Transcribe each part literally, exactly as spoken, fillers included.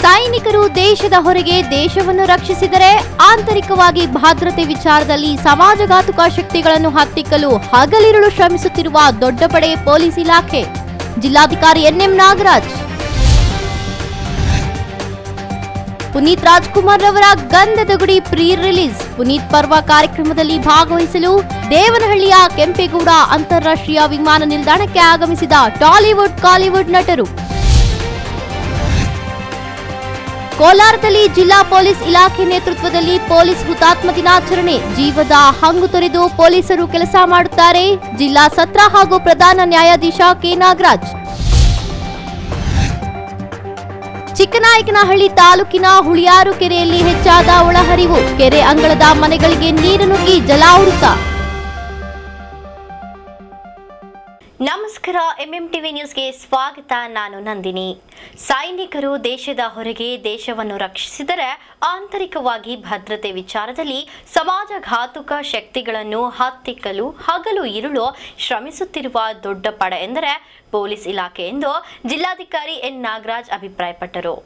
ಸೈನಿಕರು ದೇಶದ ಹೊರಗೆ ದೇಶವನ್ನು ರಕ್ಷಿಸಿದರೆ ಆಂತರಿಕವಾಗಿ ಭದ್ರತೆ ವಿಚಾರದಲ್ಲಿ ಸಮಾಜಘಾತುಕ ಶಕ್ತಿಗಳನ್ನು ಹತ್ತಿಕ್ಕಲು ಹಗಲಿರುಳು ಶ್ರಮಿಸುತ್ತಿರುವ ದೊಡ್ಡ ಪಡೆ ಪೊಲೀಸ್ ಇಲಾಖೆ. ಜಿಲ್ಲಾಧಿಕಾರಿ ಎನ್ಎಂ ನಾಗರಾಜ್. ಪುನೀತ್ ರಾಜ್ಕುಮಾರ್ ರವರ ಗಂಧದ ಗುಡಿ ಪ್ರೀ ರಿಲೀಸ್. ಪುನೀತ್ ಪರ್ವ ಕಾರ್ಯಕ್ರಮದಲ್ಲಿ ಭಾಗವಹಿಸಲು ದೇವನಹಳ್ಳಿಯ ಕೆಂಪೇಗೌಡ ಅಂತಾರಾಷ್ಟ್ರೀಯ ವಿಮಾನ ನಿಲ್ದಾಣಕ್ಕೆ ಆಗಮಿಸಿದ ಟಾಲಿವುಡ್ ಕಾಲಿವುಡ್ ನಟರು. ಕೋಲಾರದಲ್ಲಿ ಜಿಲ್ಲಾ ಪೊಲೀಸ್ ಇಲಾಖೆ ನೇತೃತ್ವದಲ್ಲಿ ಪೊಲೀಸ್ ಹುತಾತ್ಮ ದಿನಾಚರಣೆ. ಜೀವದ ಹಂಗು ತೊರೆದು ಪೊಲೀಸರು ಕೆಲಸ ಮಾಡುತ್ತಾರೆ. ಜಿಲ್ಲಾ ಸತ್ರ ಹಾಗೂ ಪ್ರಧಾನ ನ್ಯಾಯಾಧೀಶ ಕೆ ನಾಗರಾಜ್. ಚಿಕ್ಕನಾಯಕನಹಳ್ಳಿ ತಾಲೂಕಿನ ಹುಳಿಯಾರು ಕೆರೆಯಲ್ಲಿ ಹೆಚ್ಚಾದ ಒಳಹರಿವು. ಕೆರೆ ಅಂಗಳದ ಮನೆಗಳಿಗೆ ನೀರು ನುಗ್ಗಿ ಜಲಾವೃತ. ನಮಸ್ಕಾರ, ಎಂಎಂ ಟಿವಿ ನ್ಯೂಸ್ಗೆ ಸ್ವಾಗತ. ನಾನು ನಂದಿನಿ. ಸೈನಿಕರು ದೇಶದ ಹೊರಗೆ ದೇಶವನ್ನು ರಕ್ಷಿಸಿದರೆ ಆಂತರಿಕವಾಗಿ ಭದ್ರತೆ ವಿಚಾರದಲ್ಲಿ ಸಮಾಜಘಾತುಕ ಶಕ್ತಿಗಳನ್ನು ಹತ್ತಿಕ್ಕಲು ಹಗಲು ಇರುಳು ಶ್ರಮಿಸುತ್ತಿರುವ ದೊಡ್ಡ ಪಡೆ ಎಂದರೆ ಪೊಲೀಸ್ ಇಲಾಖೆ ಎಂದು ಜಿಲ್ಲಾಧಿಕಾರಿ ಎನ್ ನಾಗರಾಜ್ ಅಭಿಪ್ರಾಯಪಟ್ಟರು.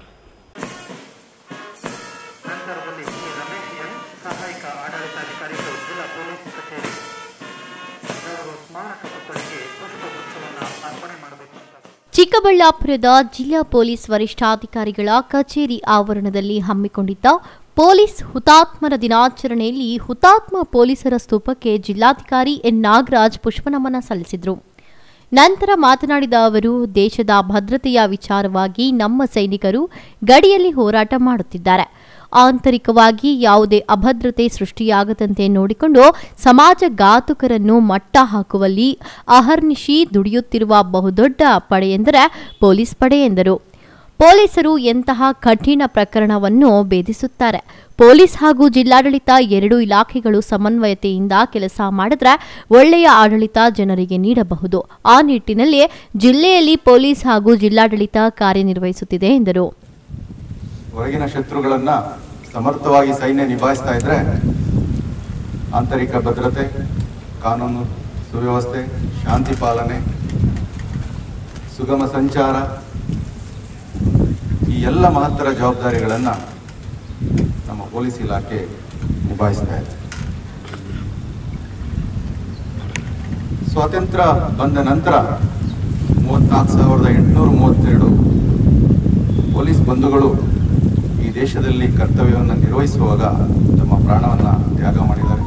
ಚಿಕ್ಕಬಳ್ಳಾಪುರದ ಜಿಲ್ಲಾ ಪೊಲೀಸ್ ವರಿಷ್ಠಾಧಿಕಾರಿಗಳ ಕಚೇರಿ ಆವರಣದಲ್ಲಿ ಹಮ್ಮಿಕೊಂಡಿದ್ದ ಪೊಲೀಸ್ ಹುತಾತ್ಮರ ದಿನಾಚರಣೆಯಲ್ಲಿ ಹುತಾತ್ಮ ಪೊಲೀಸರ ಸ್ತೂಪಕ್ಕೆ ಜಿಲ್ಲಾಧಿಕಾರಿ ಎನ್ ನಾಗರಾಜ್ ಪುಷ್ಪನಮನ ಸಲ್ಲಿಸಿದರು. ನಂತರ ಮಾತನಾಡಿದ ಅವರು, ದೇಶದ ಭದ್ರತೆಯ ವಿಚಾರವಾಗಿ ನಮ್ಮ ಸೈನಿಕರು ಗಡಿಯಲ್ಲಿ ಹೋರಾಟ ಮಾಡುತ್ತಿದ್ದಾರೆ. ಆಂತರಿಕವಾಗಿ ಯಾವುದೇ ಅಭದ್ರತೆ ಸೃಷ್ಟಿಯಾಗದಂತೆ ನೋಡಿಕೊಂಡು ಸಮಾಜಘಾತುಕರನ್ನು ಮಟ್ಟ ಹಾಕುವಲ್ಲಿ ಅಹರ್ನಿಶಿ ದುಡಿಯುತ್ತಿರುವ ಬಹುದೊಡ್ಡ ಪಡೆಯೆಂದರೆ ಪೊಲೀಸ್ ಪಡೆ ಎಂದರು. ಪೊಲೀಸರು ಎಂತಹ ಕಠಿಣ ಪ್ರಕರಣವನ್ನು ಭೇದಿಸುತ್ತಾರೆ. ಪೊಲೀಸ್ ಹಾಗೂ ಜಿಲ್ಲಾಡಳಿತ ಎರಡೂ ಇಲಾಖೆಗಳು ಸಮನ್ವಯತೆಯಿಂದ ಕೆಲಸ ಮಾಡಿದ್ರೆ ಒಳ್ಳೆಯ ಆಡಳಿತ ಜನರಿಗೆ ನೀಡಬಹುದು. ಆ ನಿಟ್ಟಿನಲ್ಲಿ ಜಿಲ್ಲೆಯಲ್ಲಿ ಪೊಲೀಸ್ ಹಾಗೂ ಜಿಲ್ಲಾಡಳಿತ ಕಾರ್ಯನಿರ್ವಹಿಸುತ್ತಿದೆ ಎಂದರು. ಹೊರಗಿನ ಶತ್ರುಗಳನ್ನ ಸಮರ್ಥವಾಗಿ ಸೈನ್ಯ ನಿಭಾಯಿಸ್ತಾ ಇದ್ರೆ ಆಂತರಿಕ ಭದ್ರತೆ, ಕಾನೂನು ಸುವ್ಯವಸ್ಥೆ, ಶಾಂತಿ ಪಾಲನೆ, ಸುಗಮ ಸಂಚಾರ, ಈ ಎಲ್ಲ ಮಹತ್ತರ ಜವಾಬ್ದಾರಿಗಳನ್ನು ನಮ್ಮ ಪೊಲೀಸ್ ಇಲಾಖೆ ನಿಭಾಯಿಸ್ತಾ ಇದೆ. ಸ್ವಾತಂತ್ರ್ಯ ಬಂದ ನಂತರ ಮೂವತ್ನಾಲ್ಕು ಸಾವಿರದ ಎಂಟುನೂರ ಮೂವತ್ತೆರಡು ಪೊಲೀಸ್ ಬಂಧುಗಳು ಈ ದೇಶದಲ್ಲಿ ಕರ್ತವ್ಯವನ್ನು ನಿರ್ವಹಿಸುವಾಗ ತಮ್ಮ ಪ್ರಾಣವನ್ನು ತ್ಯಾಗ ಮಾಡಿದ್ದಾರೆ.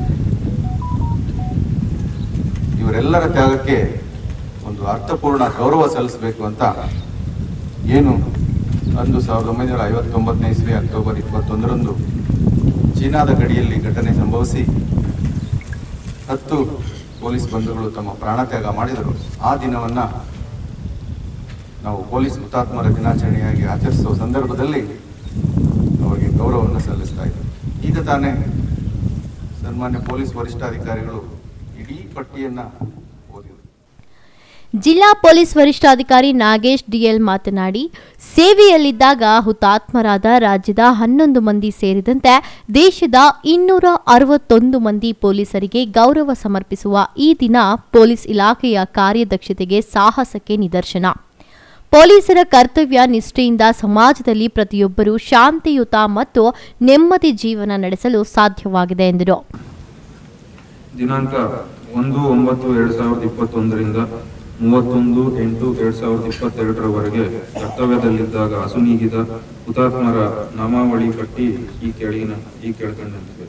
ಇವರೆಲ್ಲರ ತ್ಯಾಗಕ್ಕೆ ಒಂದು ಅರ್ಥಪೂರ್ಣ ಗೌರವ ಸಲ್ಲಿಸಬೇಕು ಅಂತ ಏನು ಅಂದು ಸಾವಿರದ ಒಂಬೈನೂರ ಐವತ್ತೊಂಬತ್ತನೇ ಇಸ್ವಿ ಅಕ್ಟೋಬರ್ ಇಪ್ಪತ್ತೊಂದರಂದು ಚೀನಾದ ಗಡಿಯಲ್ಲಿ ಘಟನೆ ಸಂಭವಿಸಿ ಹತ್ತು ಪೊಲೀಸ್ ಬಂಧುಗಳು ತಮ್ಮ ಪ್ರಾಣ ತ್ಯಾಗ ಮಾಡಿದರು. ಆ ದಿನವನ್ನು ನಾವು ಪೊಲೀಸ್ ಹುತಾತ್ಮರ ದಿನಾಚರಣೆಯಾಗಿ ಆಚರಿಸುವ ಸಂದರ್ಭದಲ್ಲಿ ಅವರಿಗೆ ಗೌರವವನ್ನು ಸಲ್ಲಿಸ್ತಾ ಇದ್ದಾರೆ. ಈಗ ತಾನೇ ಸನ್ಮಾನ್ಯ ಪೊಲೀಸ್ ವರಿಷ್ಠಾಧಿಕಾರಿಗಳು ಇಡೀ ಪಟ್ಟಿಯನ್ನು ಓದಿದರು. ಜಿಲ್ಲಾ ಪೊಲೀಸ್ ವರಿಷ್ಠಾಧಿಕಾರಿ ನಾಗೇಶ್ ಡಿಎಲ್ ಮಾತನಾಡಿ, ಸೇವೆಯಲ್ಲಿದ್ದಾಗ ಹುತಾತ್ಮರಾದ ರಾಜ್ಯದ ಹನ್ನೊಂದು ಮಂದಿ ಸೇರಿದಂತೆ ದೇಶದ ಇನ್ನೂರ ಅರವತ್ತೊಂದು ಮಂದಿ ಪೊಲೀಸರಿಗೆ ಗೌರವ ಸಮರ್ಪಿಸುವ ಈ ದಿನ ಪೊಲೀಸ್ ಇಲಾಖೆಯ ಕಾರ್ಯದಕ್ಷತೆಗೆ, ಸಾಹಸಕ್ಕೆ ನಿದರ್ಶನ. ಪೊಲೀಸರ ಕರ್ತವ್ಯ ನಿಷ್ಠೆಯಿಂದ ಸಮಾಜದಲ್ಲಿ ಪ್ರತಿಯೊಬ್ಬರೂ ಶಾಂತಿಯುತ ಮತ್ತು ನೆಮ್ಮದಿ ಜೀವನ ನಡೆಸಲು ಸಾಧ್ಯವಾಗಿದೆ ಎಂದರು. ದಿನಾಂಕ ಒಂದು ಒಂಬತ್ತು ಎರಡ್ ಸಾವಿರದ ಇಪ್ಪತ್ತೊಂದರಿಂದ ಮೂವತ್ತೊಂದು ಎಂಟು ಎರಡ್ ಸಾವಿರದ ಇಪ್ಪತ್ತೆರಡರವರೆಗೆ ಕರ್ತವ್ಯದಲ್ಲಿದ್ದಾಗ ಅಸುನೀಗಿದ ಹುತಾತ್ಮರ ನಾಮಾವಳಿ ಪಟ್ಟಿ ಈ ಕೆಳಗಿನ ಈ ಕೆಳಕಂಡಂತಿದೆ.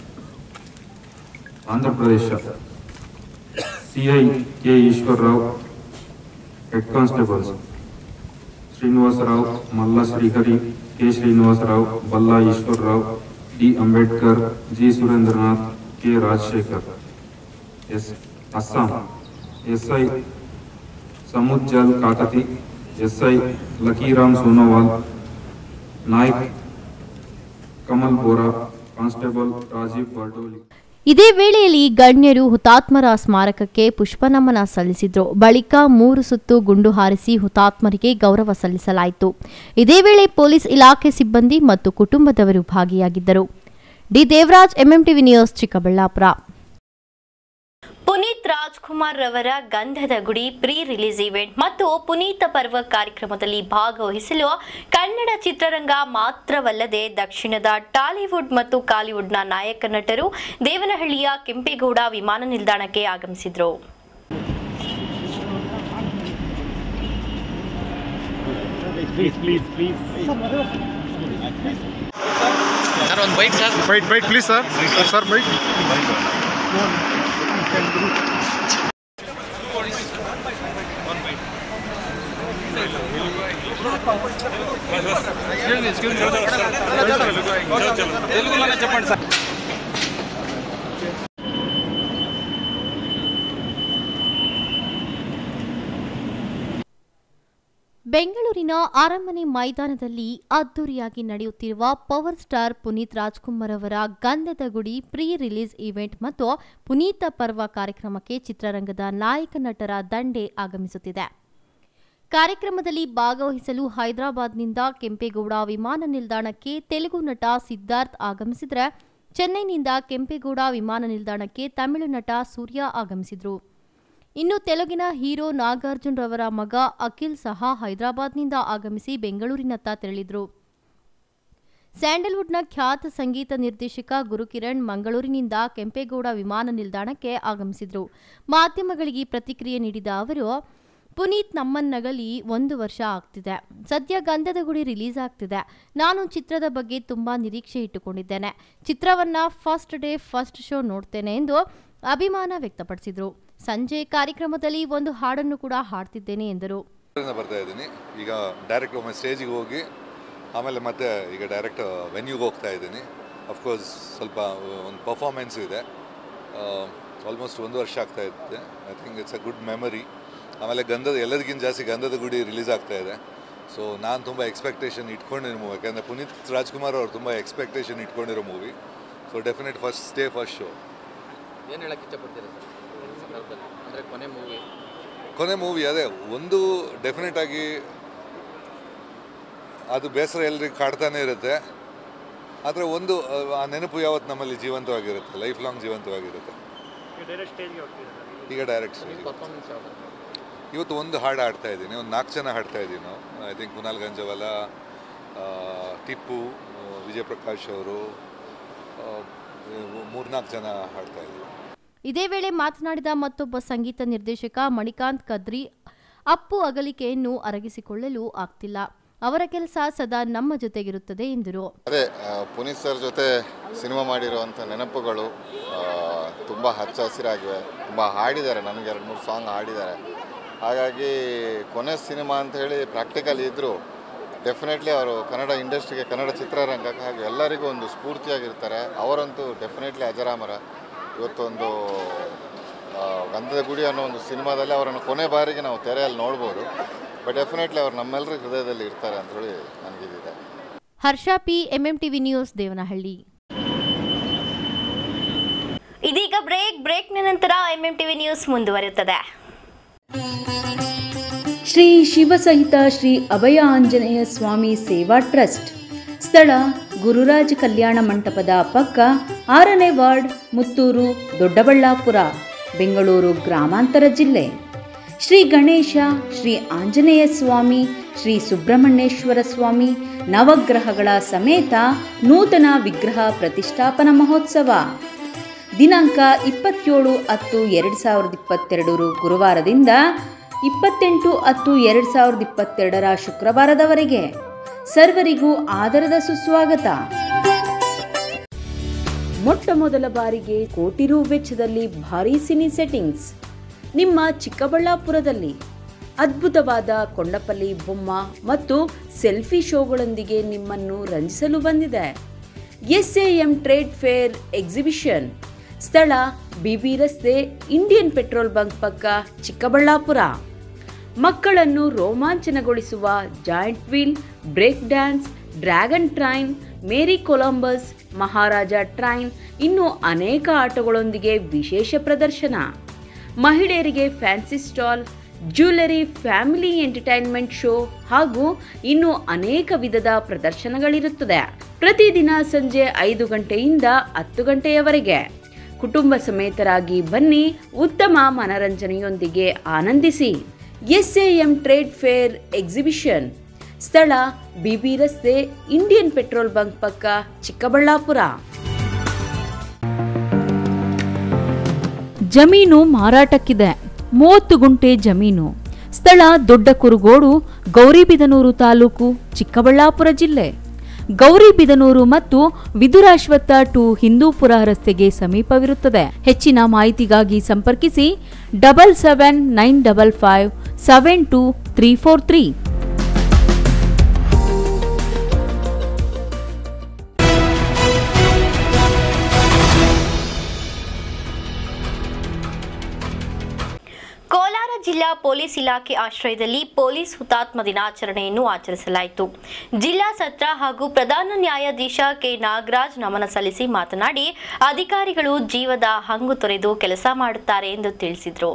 Andhra Pradesh CI K ಈಶ್ವರರಾವ್, head constables Srinivasa Rao, ಮಲ್ಲ Srihari, K Srinivasa Rao, Bhalla ಈಶ್ವರರಾವ್, D Ambedkar, G Surendranath, K Rajashekhar. S Assam SI ಸಮುಜ್ಜಲ್ Kakati, SI ಲಕೀರಾಮ್ Sonowal, Naik Kamal Bora, constable Rajiv Bardoli. ಇದೇ ವೇಳೆಯಲ್ಲಿ ಗಣ್ಯರು ಹುತಾತ್ಮರ ಸ್ಮಾರಕಕ್ಕೆ ಪುಷ್ಪನಮನ ಸಲ್ಲಿಸಿದ್ರು. ಬಳಿಕ ಮೂರು ಸುತ್ತು ಗುಂಡು ಹಾರಿಸಿ ಹುತಾತ್ಮರಿಗೆ ಗೌರವ ಸಲ್ಲಿಸಲಾಯಿತು. ಇದೇ ವೇಳೆ ಪೊಲೀಸ್ ಇಲಾಖೆ ಸಿಬ್ಬಂದಿ ಮತ್ತು ಕುಟುಂಬದವರು ಭಾಗಿಯಾಗಿದ್ದರು. D Devaraj, MM TV news, Chikkaballapura. Puneeth Rajkumar ರವರ ಗಂಧದ ಗುಡಿ ಪ್ರೀ ರಿಲೀಸ್ ಇವೆಂಟ್ ಮತ್ತು ಪುನೀತ ಪರ್ವ ಕಾರ್ಯಕ್ರಮದಲ್ಲಿ ಭಾಗವಹಿಸಲು ಕನ್ನಡ ಚಿತ್ರರಂಗ ಮಾತ್ರವಲ್ಲದೆ ದಕ್ಷಿಣದ ಟಾಲಿವುಡ್ ಮತ್ತು ಕಾಲಿವುಡ್ನ ನಾಯಕ ನಟರು ದೇವನಹಳ್ಳಿಯ ಕೆಂಪೇಗೌಡ ವಿಮಾನ ನಿಲ್ದಾಣಕ್ಕೆ ಆಗಮಿಸಿದರು. Please, please, please. Sir, on bike, sir. Wait, wait, please, sir. Sir, wait. Excuse me, excuse me. Telugu lana cheppandi sir. ಬೆಂಗಳೂರಿನ ಅರಮನೆ ಮೈದಾನದಲ್ಲಿ ಅದ್ದೂರಿಯಾಗಿ ನಡೆಯುತ್ತಿರುವ ಪವರ್ ಸ್ಟಾರ್ ಪುನೀತ್ ರಾಜ್ಕುಮಾರ್ ಅವರ ಗಂಧದ ಗುಡಿ ಪ್ರೀ ರಿಲೀಸ್ ಇವೆಂಟ್ ಮತ್ತು ಪುನೀತ ಪರ್ವ ಕಾರ್ಯಕ್ರಮಕ್ಕೆ ಚಿತ್ರರಂಗದ ನಾಯಕ ನಟರ ದಂಡೆ ಆಗಮಿಸುತ್ತಿದೆ. ಕಾರ್ಯಕ್ರಮದಲ್ಲಿ ಭಾಗವಹಿಸಲು ಹೈದರಾಬಾದ್ನಿಂದ ಕೆಂಪೇಗೌಡ ವಿಮಾನ ನಿಲ್ದಾಣಕ್ಕೆ ತೆಲುಗು ನಟ ಸಿದ್ಧಾರ್ಥ್ ಆಗಮಿಸಿದರೆ, ಚೆನ್ನೈನಿಂದ ಕೆಂಪೇಗೌಡ ವಿಮಾನ ನಿಲ್ದಾಣಕ್ಕೆ ತಮಿಳು ನಟ ಸೂರ್ಯ ಆಗಮಿಸಿದರು. ಇನ್ನು ತೆಲುಗಿನ ಹೀರೋ ನಾಗಾರ್ಜುನ್ ರವರ ಮಗ ಅಖಿಲ್ ಸಹ ಹೈದರಾಬಾದ್ನಿಂದ ಆಗಮಿಸಿ ಬೆಂಗಳೂರಿನತ್ತ ತೆರಳಿದರು. ಸ್ಯಾಂಡಲ್ವುಡ್ನ ಖ್ಯಾತ ಸಂಗೀತ ನಿರ್ದೇಶಕ ಗುರುಕಿರಣ್ ಮಂಗಳೂರಿನಿಂದ ಕೆಂಪೇಗೌಡ ವಿಮಾನ ನಿಲ್ದಾಣಕ್ಕೆ ಆಗಮಿಸಿದರು. ಮಾಧ್ಯಮಗಳಿಗೆ ಪ್ರತಿಕ್ರಿಯೆ ನೀಡಿದ ಅವರು, ಪುನೀತ್ ನಮ್ಮನ್ನಗಲಿ ಒಂದು ವರ್ಷ ಆಗ್ತಿದೆ. ಸದ್ಯ ಗಂಧದ ಗುಡಿ ರಿಲೀಸ್ ಆಗ್ತಿದೆ. ನಾನು ಚಿತ್ರದ ಬಗ್ಗೆ ತುಂಬಾ ನಿರೀಕ್ಷೆ ಇಟ್ಟುಕೊಂಡಿದ್ದೇನೆ. ಚಿತ್ರವನ್ನ ಫಸ್ಟ್ ಡೇ ಫಸ್ಟ್ ಶೋ ನೋಡ್ತೇನೆ ಎಂದು ಅಭಿಮಾನ ವ್ಯಕ್ತಪಡಿಸಿದರು. ಸಂಜೆ ಕಾರ್ಯಕ್ರಮದಲ್ಲಿ ಒಂದು ಹಾಡನ್ನು ಕೂಡ ಹಾಡ್ತಿದ್ದೇನೆ ಎಂದರು. ಬರ್ತಾ ಇದ್ದೀನಿ ಈಗ ಡೈರೆಕ್ಟ್ ಒಮ್ಮೆ ಸ್ಟೇಜಿಗೆ ಹೋಗಿ ಆಮೇಲೆ ಮತ್ತೆ ಈಗ ಡೈರೆಕ್ಟ್ ವೆನ್ಯೂಗೆ ಹೋಗ್ತಾ ಇದ್ದೀನಿ. ಅಫ್ಕೋರ್ಸ್ ಸ್ವಲ್ಪ ಒಂದು ಪರ್ಫಾರ್ಮೆನ್ಸ್ ಇದೆ. ಆಲ್ಮೋಸ್ಟ್ ಒಂದು ವರ್ಷ ಆಗ್ತಾ ಇದ್ದೆ. I think it's a good memory. ಆಮೇಲೆ ಗಂಧದ ಎಲ್ಲದಕ್ಕಿಂತ ಜಾಸ್ತಿ ಗಂಧದ ಗುಡಿ ರಿಲೀಸ್ ಆಗ್ತಾ ಇದೆ. ಸೊ ನಾನು ತುಂಬ ಎಕ್ಸ್ಪೆಕ್ಟೇಷನ್ ಇಟ್ಕೊಂಡಿರೋ ಮೂವಿ, ಯಾಕಂದರೆ ಪುನೀತ್ ರಾಜ್ಕುಮಾರ್ ಅವರು ತುಂಬ ಎಕ್ಸ್ಪೆಕ್ಟೇಷನ್ ಇಟ್ಕೊಂಡಿರೋ movie. So definite first day first show. ಏನು ಹೇಳಕ್ಕೆ ಇಷ್ಟಪಡ್ತೀರಾ ಸರ್ ಸಂದರ್ಭದಲ್ಲಿ? ಅಂದರೆ ಕೊನೆ ಮೂವಿ ಕೊನೆ ಮೂವಿ ಅದೇ ಒಂದು ಡೆಫಿನೆಟ್ ಆಗಿ ಅದು ಬೇಸರ ಎಲ್ರಿಗೂ ಕಾಡ್ತಾನೆ ಇರುತ್ತೆ. ಆದರೆ ಒಂದು ಆ ನೆನಪು ಯಾವತ್ತು ನಮ್ಮಲ್ಲಿ ಜೀವಂತವಾಗಿರುತ್ತೆ, ಲೈಫ್ ಲಾಂಗ್ ಜೀವಂತವಾಗಿರುತ್ತೆ. ಈಗ ಡೈರೆಕ್ಟ್ ಸ್ಟೇಜ್ ಪರ್ಫಾರ್ಮೆನ್ಸ್ ಯಾವುದು? ಇವತ್ತು ಒಂದು ಹಾಡು ಹಾಡ್ತಾ ಇದ್ದೀನಿ, ಒಂದು ನಾಲ್ಕು ಜನ ಹಾಡ್ತಾ ಇದ್ದೀವಿ ನಾವು. ಐ ಥಿಂಕ್ ಕುನಾಲ್ ಗಂಜವಾಲ, ಟಿಪ್ಪು, ವಿಜಯ್ ಪ್ರಕಾಶ್ ಅವರು, ಮೂರ್ನಾಲ್ಕು ಜನ ಹಾಡ್ತಾ ಇದ್ದೀವಿ. ಇದೇ ವೇಳೆ ಮಾತನಾಡಿದ ಮತ್ತೊಬ್ಬ ಸಂಗೀತ ನಿರ್ದೇಶಕ ಮಣಿಕಾಂತ್ ಕದ್ರಿ, ಅಪ್ಪು ಅಗಲಿಕೆಯನ್ನು ಅರಗಿಸಿಕೊಳ್ಳಲು ಆಗ್ತಿಲ್ಲ. ಅವರ ಕೆಲಸ ಸದಾ ನಮ್ಮ ಜೊತೆಗಿರುತ್ತದೆ ಎಂದರು. ಅದೇ ಪುನೀತ್ ಸರ್ ಜೊತೆ ಸಿನಿಮಾ ಮಾಡಿರುವಂಥ ನೆನಪುಗಳು ತುಂಬ ಹಚ್ಚ ಹಸಿರಾಗಿವೆ. ತುಂಬ ಹಾಡಿದ್ದಾರೆ, ನನಗೆ ಎರಡು ಮೂರು ಸಾಂಗ್ ಹಾಡಿದ್ದಾರೆ. ಹಾಗಾಗಿ ಕೊನೆ ಸಿನಿಮಾ ಅಂತ ಹೇಳಿ ಪ್ರಾಕ್ಟಿಕಲ್ ಇದ್ದರು. ಡೆಫಿನೆಟ್ಲಿ ಅವರು ಕನ್ನಡ ಇಂಡಸ್ಟ್ರಿಗೆ, ಕನ್ನಡ ಚಿತ್ರರಂಗಕ್ಕೆ ಹಾಗೆ ಎಲ್ಲರಿಗೂ ಒಂದು ಸ್ಫೂರ್ತಿಯಾಗಿರ್ತಾರೆ. ಅವರಂತೂ ಡೆಫಿನೆಟ್ಲಿ ಅಜರಾಮರ. ಇವತ್ತೊಂದು ಗಂಧದ ಗುಡಿ ಅನ್ನೋ ಒಂದು ಸಿನಿಮಾದಲ್ಲಿ ಅವರನ್ನು ಕೊನೆ ಬಾರಿಗೆ ನಾವು ತೆರೆಯಲ್ಲಿ ನೋಡ್ಬೋದು. ಬಟ್ ಡೆಫಿನೆಟ್ಲಿ ಅವರು ನಮ್ಮೆಲ್ಲರ ಹೃದಯದಲ್ಲಿ ಇರ್ತಾರೆ ಅಂತ ಹೇಳಿ ನನಗಿದಿದೆ. Harsha P, MM TV news, Devanahalli. ಇದೀಗ ಬ್ರೇಕ್. ಬ್ರೇಕ್ನ ನಂತರ ಎಂಎಂ ಟಿವಿ ನ್ಯೂಸ್ ಮುಂದುವರಿಯುತ್ತದೆ. ಶ್ರೀ ಶಿವಸಹಿತ ಶ್ರೀ ಅಭಯ ಆಂಜನೇಯ ಸ್ವಾಮಿ ಸೇವಾ ಟ್ರಸ್ಟ್, ಸ್ಥಳ ಗುರುರಾಜ ಕಲ್ಯಾಣ ಮಂಟಪದ ಪಕ್ಕ, ಆರನೇ ವಾರ್ಡ್, ಮುತ್ತೂರು, ದೊಡ್ಡಬಳ್ಳಾಪುರ, ಬೆಂಗಳೂರು ಗ್ರಾಮಾಂತರ ಜಿಲ್ಲೆ. ಶ್ರೀ ಗಣೇಶ, ಶ್ರೀ ಆಂಜನೇಯ ಸ್ವಾಮಿ, ಶ್ರೀ ಸುಬ್ರಹ್ಮಣ್ಯೇಶ್ವರ ಸ್ವಾಮಿ ನವಗ್ರಹಗಳ ಸಮೇತ ನೂತನ ವಿಗ್ರಹ ಪ್ರತಿಷ್ಠಾಪನಾ ಮಹೋತ್ಸವ ದಿನಾಂಕ ಇಪ್ಪತ್ತೇಳು ಹತ್ತು ಎರಡು ಸಾವಿರದ ಇಪ್ಪತ್ತೆರಡರು ಗುರುವಾರದಿಂದ ಇಪ್ಪತ್ತೆಂಟು ಹತ್ತು ಎರಡು ಸಾವಿರದ ಇಪ್ಪತ್ತೆರಡರ ಶುಕ್ರವಾರದವರೆಗೆ. ಸರ್ವರಿಗೂ ಆದರದ ಸುಸ್ವಾಗತ. ಮೊಟ್ಟ ಮೊದಲ ಬಾರಿಗೆ ಕೋಟಿ ರು ವೆಚ್ಚದಲ್ಲಿ ಭಾರೀ ಸಿನಿ ಸೆಟ್ಟಿಂಗ್ಸ್ ನಿಮ್ಮ ಚಿಕ್ಕಬಳ್ಳಾಪುರದಲ್ಲಿ. ಅದ್ಭುತವಾದ ಕೊಂಡಪಲ್ಲಿ ಬೊಮ್ಮ ಮತ್ತು ಸೆಲ್ಫಿ ಶೋಗಳೊಂದಿಗೆ ನಿಮ್ಮನ್ನು ರಂಜಿಸಲು ಬಂದಿದೆ S A M trade fair exhibition. ಸ್ಥಳ ಬಿಬಿ ರಸ್ತೆ, ಇಂಡಿಯನ್ ಪೆಟ್ರೋಲ್ ಬಂಕ್ ಪಕ್ಕ, ಚಿಕ್ಕಬಳ್ಳಾಪುರ. ಮಕ್ಕಳನ್ನು ರೋಮಾಂಚನಗೊಳಿಸುವ giant wheel, break dance, dragon train, merry Columbus, Maharaja train, ಇನ್ನೂ ಅನೇಕ ಆಟಗಳೊಂದಿಗೆ ವಿಶೇಷ ಪ್ರದರ್ಶನ. ಮಹಿಳೆಯರಿಗೆ fancy stall, jewellery, family entertainment show ಹಾಗೂ ಇನ್ನೂ ಅನೇಕ ವಿಧದ ಪ್ರದರ್ಶನಗಳಿರುತ್ತದೆ. ಪ್ರತಿದಿನ ಸಂಜೆ ಐದು ಗಂಟೆಯಿಂದ ಹತ್ತು ಗಂಟೆಯವರೆಗೆ. ಕುಟುಂಬ ಸಮೇತರಾಗಿ ಬನ್ನಿ, ಉತ್ತಮ ಮನರಂಜನೆಯೊಂದಿಗೆ ಆನಂದಿಸಿ. S A M trade fair exhibition, ಸ್ಥಳ ಬಿಬಿ ರಸ್ತೆ, ಇಂಡಿಯನ್ ಪೆಟ್ರೋಲ್ ಬಂಕ್ ಪಕ್ಕ, ಚಿಕ್ಕಬಳ್ಳಾಪುರ. ಜಮೀನು ಮಾರಾಟಕ್ಕಿದೆ. ಮೂವತ್ತು ಗುಂಟೆ ಜಮೀನು, ಸ್ಥಳ ದೊಡ್ಡ ಕುರುಗೋಡು, ಗೌರಿಬಿದನೂರು ತಾಲೂಕು, ಚಿಕ್ಕಬಳ್ಳಾಪುರ ಜಿಲ್ಲೆ. ಗೌರಿಬಿದನೂರು ಮತ್ತು ವಿದುರಾಶ್ವತ್ಥ ಟು ಹಿಂದೂಪುರ ರಸ್ತೆಗೆ ಸಮೀಪವಿರುತ್ತದೆ. ಹೆಚ್ಚಿನ ಮಾಹಿತಿಗಾಗಿ ಸಂಪರ್ಕಿಸಿ double seven nine double five seven two three four three. Kolar ಜಿಲ್ಲಾ ಪೊಲೀಸ್ ಇಲಾಖೆ ಆಶ್ರಯದಲ್ಲಿ ಪೊಲೀಸ್ ಹುತಾತ್ಮ ದಿನಾಚರಣೆಯನ್ನು ಆಚರಿಸಲಾಯಿತು. ಜಿಲ್ಲಾ ಸತ್ರ ಹಾಗೂ ಪ್ರಧಾನ ನ್ಯಾಯಾಧೀಶ ಕೆ ನಾಗರಾಜ್ ನಮನ ಸಲ್ಲಿಸಿ ಮಾತನಾಡಿ, ಅಧಿಕಾರಿಗಳು ಜೀವದ ಹಂಗು ತೊರೆದು ಕೆಲಸ ಮಾಡುತ್ತಾರೆ ಎಂದು ತಿಳಿಸಿದರು.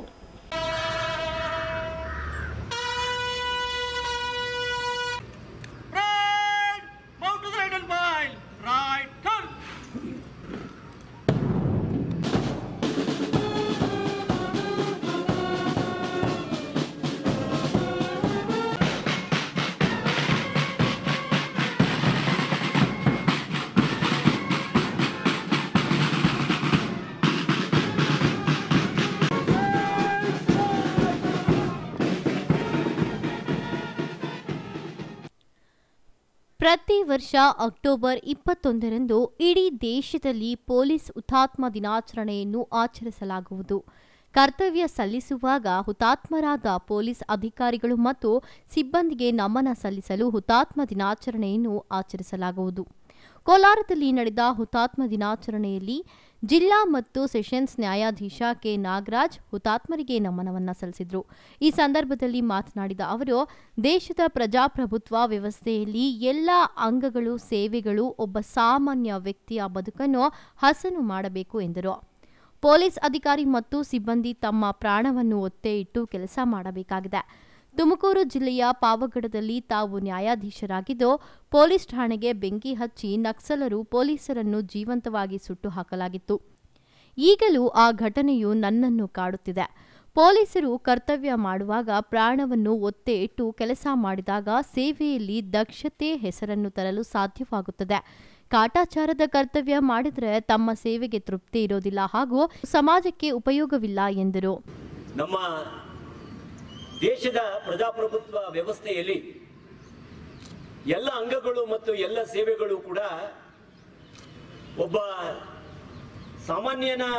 ಪ್ರತಿ ವರ್ಷ ಅಕ್ಟೋಬರ್ ಇಪ್ಪತ್ತೊಂದರಂದು ಇಡೀ ದೇಶದಲ್ಲಿ ಪೊಲೀಸ್ ಹುತಾತ್ಮ ದಿನಾಚರಣೆಯನ್ನು ಆಚರಿಸಲಾಗುವುದು. ಕರ್ತವ್ಯ ಸಲ್ಲಿಸುವಾಗ ಹುತಾತ್ಮರಾದ ಪೊಲೀಸ್ ಅಧಿಕಾರಿಗಳು ಮತ್ತು ಸಿಬ್ಬಂದಿಗೆ ನಮನ ಸಲ್ಲಿಸಲು ಹುತಾತ್ಮ ದಿನಾಚರಣೆಯನ್ನು ಆಚರಿಸಲಾಗುವುದು. ಕೋಲಾರದಲ್ಲಿ ನಡೆದ ಹುತಾತ್ಮ ದಿನಾಚರಣೆಯಲ್ಲಿ ಜಿಲ್ಲಾ ಮತ್ತು ಸೆಷನ್ಸ್ ನ್ಯಾಯಾಧೀಶ ಕೆ ನಾಗರಾಜ್ ಹುತಾತ್ಮರಿಗೆ ನಮನವನ್ನು ಸಲ್ಲಿಸಿದರು. ಈ ಸಂದರ್ಭದಲ್ಲಿ ಮಾತನಾಡಿದ ಅವರು, ದೇಶದ ಪ್ರಜಾಪ್ರಭುತ್ವ ವ್ಯವಸ್ಥೆಯಲ್ಲಿ ಎಲ್ಲ ಅಂಗಗಳು ಸೇವೆಗಳು ಒಬ್ಬ ಸಾಮಾನ್ಯ ವ್ಯಕ್ತಿಯ ಬದುಕನ್ನು ಹಸನು ಮಾಡಬೇಕು ಎಂದರು. ಪೊಲೀಸ್ ಅಧಿಕಾರಿ ಮತ್ತು ಸಿಬ್ಬಂದಿ ತಮ್ಮ ಪ್ರಾಣವನ್ನು ಒತ್ತೆ ಇಟ್ಟು ಕೆಲಸ ಮಾಡಬೇಕಾಗಿದೆ. ತುಮಕೂರು ಜಿಲ್ಲೆಯ ಪಾವಗಡದಲ್ಲಿ ತಾವು ನ್ಯಾಯಾಧೀಶರಾಗಿದ್ದು, ಪೊಲೀಸ್ ಠಾಣೆಗೆ ಬೆಂಕಿ ಹಚ್ಚಿ ನಕ್ಸಲರು ಪೊಲೀಸರನ್ನು ಜೀವಂತವಾಗಿ ಸುಟ್ಟು ಹಾಕಲಾಗಿತ್ತು. ಈಗಲೂ ಆ ಘಟನೆಯು ನನ್ನನ್ನು ಕಾಡುತ್ತಿದೆ. ಪೊಲೀಸರು ಕರ್ತವ್ಯ ಮಾಡುವಾಗ ಪ್ರಾಣವನ್ನು ಒತ್ತೆ ಇಟ್ಟು ಕೆಲಸ ಮಾಡಿದಾಗ ಸೇವೆಯಲ್ಲಿ ದಕ್ಷತೆ ಹೆಸರನ್ನು ತರಲು ಸಾಧ್ಯವಾಗುತ್ತದೆ. ಕಾಟಾಚಾರದ ಕರ್ತವ್ಯ ಮಾಡಿದರೆ ತಮ್ಮ ಸೇವೆಗೆ ತೃಪ್ತಿ ಇರೋದಿಲ್ಲ ಹಾಗೂ ಸಮಾಜಕ್ಕೆ ಉಪಯೋಗವಿಲ್ಲ ಎಂದರು. ನಮ್ಮ ದೇಶದ ಪ್ರಜಾಪ್ರಭುತ್ವ ವ್ಯವಸ್ಥೆಯಲ್ಲಿ ಎಲ್ಲ ಅಂಗಗಳು ಮತ್ತು ಎಲ್ಲ ಸೇವೆಗಳು ಕೂಡ ಒಬ್ಬ ಸಾಮಾನ್ಯನ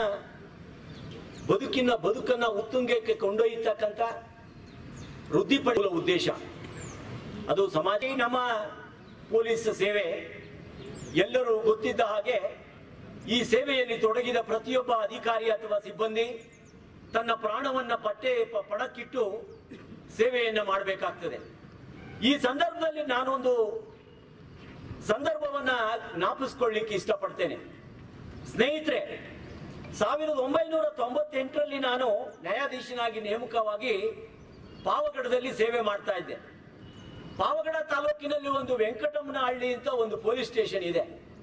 ಬದುಕಿನ ಬದುಕನ್ನ ಉತ್ತುಂಗಕ್ಕೆ ಕೊಂಡೊಯ್ಯತಕ್ಕಂಥ ವೃದ್ಧಿ ಪಡೆಯುವ ಉದ್ದೇಶ ಅದು ಸಮಾಜ. ನಮ್ಮ ಪೊಲೀಸ್ ಸೇವೆ ಎಲ್ಲರೂ ಗೊತ್ತಿದ್ದ ಹಾಗೆ ಈ ಸೇವೆಯಲ್ಲಿ ತೊಡಗಿದ ಪ್ರತಿಯೊಬ್ಬ ಅಧಿಕಾರಿ ಅಥವಾ ಸಿಬ್ಬಂದಿ ತನ್ನ ಪ್ರಾಣವನ್ನ ಪಟ್ಟೆ ಪಣಕ್ಕಿಟ್ಟು ಸೇವೆಯನ್ನ ಮಾಡಬೇಕಾಗ್ತದೆ. ಈ ಸಂದರ್ಭದಲ್ಲಿ ನಾನೊಂದು ಸಂದರ್ಭವನ್ನ ಜ್ಞಾಪಿಸ್ಕೊಳ್ಳಿಕ್ಕೆ ಇಷ್ಟಪಡ್ತೇನೆ. ಸ್ನೇಹಿತರೆ, ಸಾವಿರದ ಒಂಬೈನೂರ ತೊಂಬತ್ತೆಂಟರಲ್ಲಿ ನಾನು ನ್ಯಾಯಾಧೀಶನಾಗಿ ನೇಮಕವಾಗಿ ಪಾವಗಡದಲ್ಲಿ ಸೇವೆ ಮಾಡ್ತಾ ಇದ್ದೆ. ಪಾವಗಡ ತಾಲೂಕಿನಲ್ಲಿ ಒಂದು ವೆಂಕಟಮ್ಮನಹಳ್ಳಿ ಅಂತ ಒಂದು ಪೊಲೀಸ್ ಸ್ಟೇಷನ್ ಇದೆ.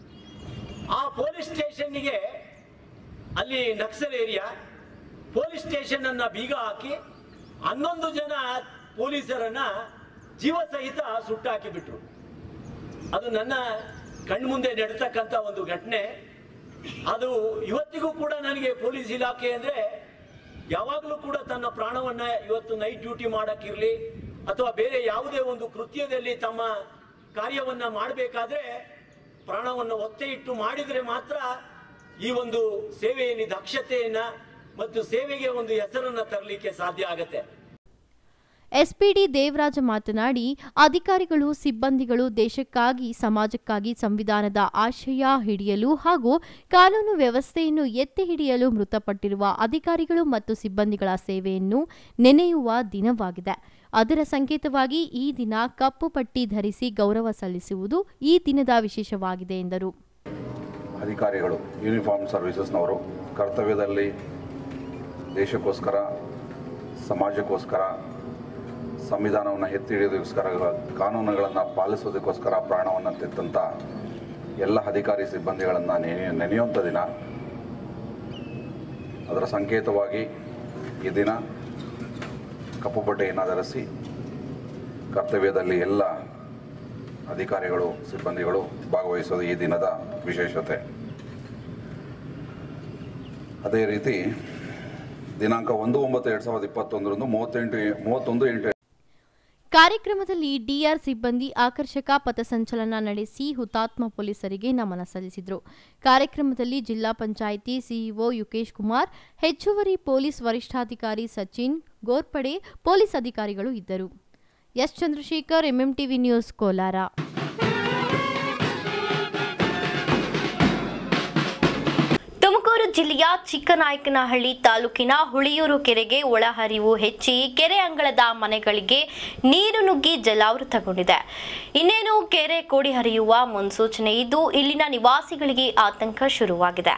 ಆ ಪೊಲೀಸ್ ಸ್ಟೇಷನ್ಗೆ ಅಲ್ಲಿ ನಕ್ಸಲ್ ಏರಿಯಾ ಪೊಲೀಸ್ ಸ್ಟೇಷನ್ ಅನ್ನ ಬೀಗ ಹಾಕಿ ಹನ್ನೊಂದು ಜನ ಪೊಲೀಸರನ್ನ ಜೀವ ಸಹಿತ ಸುಟ್ಟಾಕಿ ಬಿಟ್ರು. ಅದು ನನ್ನ ಕಣ್ಮುಂದೆ ನಡೆತಕ್ಕಂಥ ಒಂದು ಘಟನೆ. ಅದು ಇವತ್ತಿಗೂ ಕೂಡ ನನಗೆ ಪೊಲೀಸ್ ಇಲಾಖೆ ಅಂದ್ರೆ ಯಾವಾಗಲೂ ಕೂಡ ತನ್ನ ಪ್ರಾಣವನ್ನ ಇವತ್ತು ನೈಟ್ ಡ್ಯೂಟಿ ಮಾಡಕ್ಕಿರ್ಲಿ ಅಥವಾ ಬೇರೆ ಯಾವುದೇ ಒಂದು ಕೃತ್ಯದಲ್ಲಿ ತಮ್ಮ ಕಾರ್ಯವನ್ನ ಮಾಡಬೇಕಾದ್ರೆ ಪ್ರಾಣವನ್ನು ಒತ್ತೆ ಇಟ್ಟು ಮಾಡಿದ್ರೆ ಮಾತ್ರ ಈ ಒಂದು ಸೇವೆಯಲ್ಲಿ ದಕ್ಷತೆಯನ್ನ ಮತ್ತು ಸೇವೆಗೆ ಒಂದು ಹೆಸರನ್ನ ತರಲಿಕ್ಕೆ ಸಾಧ್ಯ ಆಗುತ್ತೆ. ಎಸ್ಪಿಡಿ ದೇವರಾಜ ಮಾತನಾಡಿ, ಅಧಿಕಾರಿಗಳು ಸಿಬ್ಬಂದಿಗಳು ದೇಶಕ್ಕಾಗಿ ಸಮಾಜಕ್ಕಾಗಿ ಸಂವಿಧಾನದ ಆಶಯ ಹಿಡಿಯಲು ಹಾಗೂ ಕಾನೂನು ವ್ಯವಸ್ಥೆಯನ್ನು ಎತ್ತಿ ಹಿಡಿಯಲು ಮೃತಪಟ್ಟಿರುವ ಅಧಿಕಾರಿಗಳು ಮತ್ತು ಸಿಬ್ಬಂದಿಗಳ ಸೇವೆಯನ್ನು ನೆನೆಯುವ ದಿನವಾಗಿದೆ. ಅದರ ಸಂಕೇತವಾಗಿ ಈ ದಿನ ಕಪ್ಪು ಪಟ್ಟಿ ಧರಿಸಿ ಗೌರವ ಸಲ್ಲಿಸುವುದು ಈ ದಿನದ ವಿಶೇಷವಾಗಿದೆ ಎಂದರು. ಅಧಿಕಾರಿಗಳು ಯೂನಿಫಾರ್ಮ್ ಸರ್ವಿಸಸ್ನವರು ಕರ್ತವ್ಯದಲ್ಲಿ ದೇಶಕ್ಕೋಸ್ಕರ ಸಮಾಜಕ್ಕೋಸ್ಕರ ಸಂವಿಧಾನವನ್ನು ಎತ್ತಿ ಹಿಡಿಯೋದಕ್ಕೋಸ್ಕರ ಕಾನೂನುಗಳನ್ನು ಪಾಲಿಸೋದಕ್ಕೋಸ್ಕರ ಪ್ರಾಣವನ್ನು ತೆತ್ತಂಥ ಎಲ್ಲ ಅಧಿಕಾರಿ ಸಿಬ್ಬಂದಿಗಳನ್ನು ನೆನೆ ನೆನೆಯುವಂಥ ದಿನ. ಅದರ ಸಂಕೇತವಾಗಿ ಈ ದಿನ ಕಪ್ಪು ಬಟ್ಟೆಯನ್ನು ಧರಿಸಿ ಕರ್ತವ್ಯದಲ್ಲಿ ಎಲ್ಲ ಅಧಿಕಾರಿಗಳು ಸಿಬ್ಬಂದಿಗಳು ಭಾಗವಹಿಸೋದು ಈ ದಿನದ ವಿಶೇಷತೆ. ಅದೇ ರೀತಿ ದಿನಾಂಕ ಒಂದು ಒಂಬತ್ತು ಎರಡು ಸಾವಿರದ ಇಪ್ಪತ್ತೊಂದರಂದು ಮೂವತ್ತೆಂಟು ಮೂವತ್ತೊಂದು ಎಂಟು ಕಾರ್ಯಕ್ರಮದಲ್ಲಿ ಡಿಆರ್ ಸಿಬ್ಬಂದಿ ಆಕರ್ಷಕ ಪಥಸಂಚಲನ ನಡೆಸಿ ಹುತಾತ್ಮ ಪೊಲೀಸರಿಗೆ ನಮನ ಸಲ್ಲಿಸಿದರು. ಕಾರ್ಯಕ್ರಮದಲ್ಲಿ ಜಿಲ್ಲಾ ಪಂಚಾಯಿತಿ ಸಿಇಒ ಯುಕೇಶ್ ಕುಮಾರ್, ಹೆಚ್ಚುವರಿ ಪೊಲೀಸ್ ವರಿಷ್ಠಾಧಿಕಾರಿ ಸಚಿನ್ ಗೋರ್ಪಡೆ, ಪೊಲೀಸ್ ಅಧಿಕಾರಿಗಳು ಇದ್ದರು. S Chandrashekar, MMTV news, Kolar. Tumakuru ಜಿಲ್ಲೆಯ ಚಿಕ್ಕನಾಯಕನಹಳ್ಳಿ ತಾಲೂಕಿನ ಹುಳಿಯೂರು ಕೆರೆಗೆ ಒಳಹರಿವು ಹೆಚ್ಚಿ ಕೆರೆ ಅಂಗಳದ ಮನೆಗಳಿಗೆ ನೀರು ನುಗ್ಗಿ ಜಲಾವೃತಗೊಂಡಿದೆ. ಇನ್ನೇನು ಕೆರೆ ಕೋಡಿ ಹರಿಯುವ ಮುನ್ಸೂಚನೆ ಇದ್ದು ಇಲ್ಲಿನ ನಿವಾಸಿಗಳಿಗೆ ಆತಂಕ ಶುರುವಾಗಿದೆ.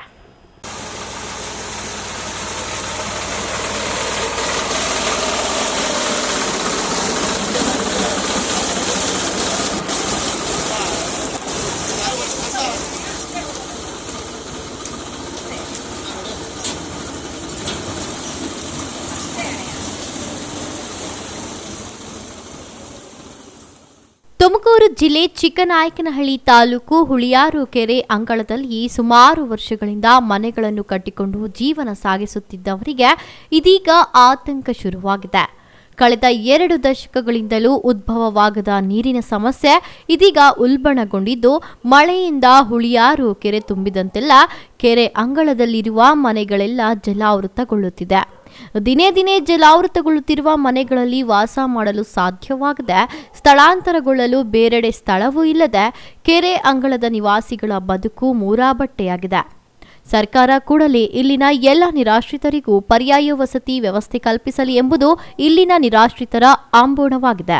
ತುಮಕೂರು ಜಿಲ್ಲೆ ಚಿಕ್ಕನಾಯಕನಹಳ್ಳಿ ತಾಲೂಕು ಹುಳಿಯಾರು ಕೆರೆ ಅಂಗಳದಲ್ಲಿ ಸುಮಾರು ವರ್ಷಗಳಿಂದ ಮನೆಗಳನ್ನು ಕಟ್ಟಿಕೊಂಡು ಜೀವನ ಸಾಗಿಸುತ್ತಿದ್ದವರಿಗೆ ಇದೀಗ ಆತಂಕ ಶುರುವಾಗಿದೆ. ಕಳೆದ ಎರಡು ದಶಕಗಳಿಂದಲೂ ಉದ್ಭವವಾಗದ ನೀರಿನ ಸಮಸ್ಯೆ ಇದೀಗ ಉಲ್ಬಣಗೊಂಡಿದ್ದು, ಮಳೆಯಿಂದ ಹುಳಿಯಾರು ಕೆರೆ ತುಂಬಿದಂತೆಲ್ಲ ಕೆರೆ ಅಂಗಳದಲ್ಲಿರುವ ಮನೆಗಳೆಲ್ಲ ಜಲಾವೃತಗೊಳ್ಳುತ್ತಿದೆ. ದಿನೇ ದಿನೇ ಜಲಾವೃತಗೊಳ್ಳುತ್ತಿರುವ ಮನೆಗಳಲ್ಲಿ ವಾಸ ಮಾಡಲು ಸಾಧ್ಯವಾಗದೆ ಸ್ಥಳಾಂತರಗೊಳ್ಳಲು ಬೇರೆಡೆ ಸ್ಥಳವೂ ಇಲ್ಲದೆ ಕೆರೆ ಅಂಗಳದ ನಿವಾಸಿಗಳ ಬದುಕು ಮೂರಾಬಟ್ಟೆಯಾಗಿದೆ. ಸರ್ಕಾರ ಕೂಡಲೇ ಇಲ್ಲಿನ ಎಲ್ಲ ನಿರಾಶ್ರಿತರಿಗೂ ಪರ್ಯಾಯ ವಸತಿ ವ್ಯವಸ್ಥೆ ಕಲ್ಪಿಸಲಿ ಎಂಬುದು ಇಲ್ಲಿನ ನಿರಾಶ್ರಿತರ ಆಂದೋಲನವಾಗಿದೆ.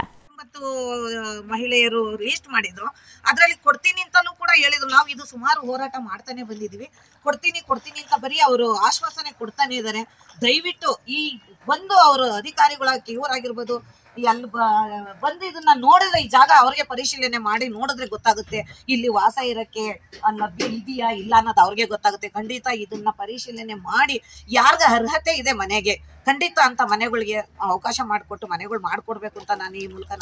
ಮಹಿಳೆಯರು ರಿಜಿಸ್ಟರ್ ಮಾಡಿದ್ರು, ಅದರಲ್ಲಿ ಕೊಡ್ತೀನಿ ಅಂತಲೂ ಕೂಡ ಹೇಳಿದ್ರು. ನಾವು ಇದು ಸುಮಾರು ಹೋರಾಟ ಮಾಡ್ತಾನೆ ಬಂದಿದ್ದೀವಿ. ಕೊಡ್ತೀನಿ ಕೊಡ್ತೀನಿ ಅಂತ ಬರೀ ಅವರು ಆಶ್ವಾಸನೆ ಕೊಡ್ತಾನೆ ಇದ್ದಾರೆ. ದಯವಿಟ್ಟು ಈ ಬಂದು ಅವರು ಅಧಿಕಾರಿಗಳ ಇವರಾಗಿರ್ಬೋದು ಅಲ್ಲಿ ಬಂದು ಇದನ್ನ ನೋಡಿದ್ರೆ ಈ ಜಾಗ ಅವ್ರಿಗೆ ಪರಿಶೀಲನೆ ಮಾಡಿ ನೋಡಿದ್ರೆ ಗೊತ್ತಾಗುತ್ತೆ ಇಲ್ಲಿ ವಾಸ ಇರಕ್ಕೆ ಲಭ್ಯ ಇದೆಯಾ ಇಲ್ಲ ಅನ್ನೋದು ಅವ್ರಿಗೆ ಗೊತ್ತಾಗುತ್ತೆ. ಖಂಡಿತ ಇದನ್ನ ಪರಿಶೀಲನೆ ಮಾಡಿ ಯಾರ್ಗ ಅರ್ಹತೆ ಇದೆ ಮನೆಗೆ ಖಂಡಿತ ಅಂತ ಮನೆಗಳಿಗೆ ಅವಕಾಶ ಮಾಡಿಕೊಟ್ಟು ಮನೆಗಳು ಮಾಡ್ಕೊಡ್ಬೇಕು ಅಂತ ನಾನು ಈ ಮೂಲಕ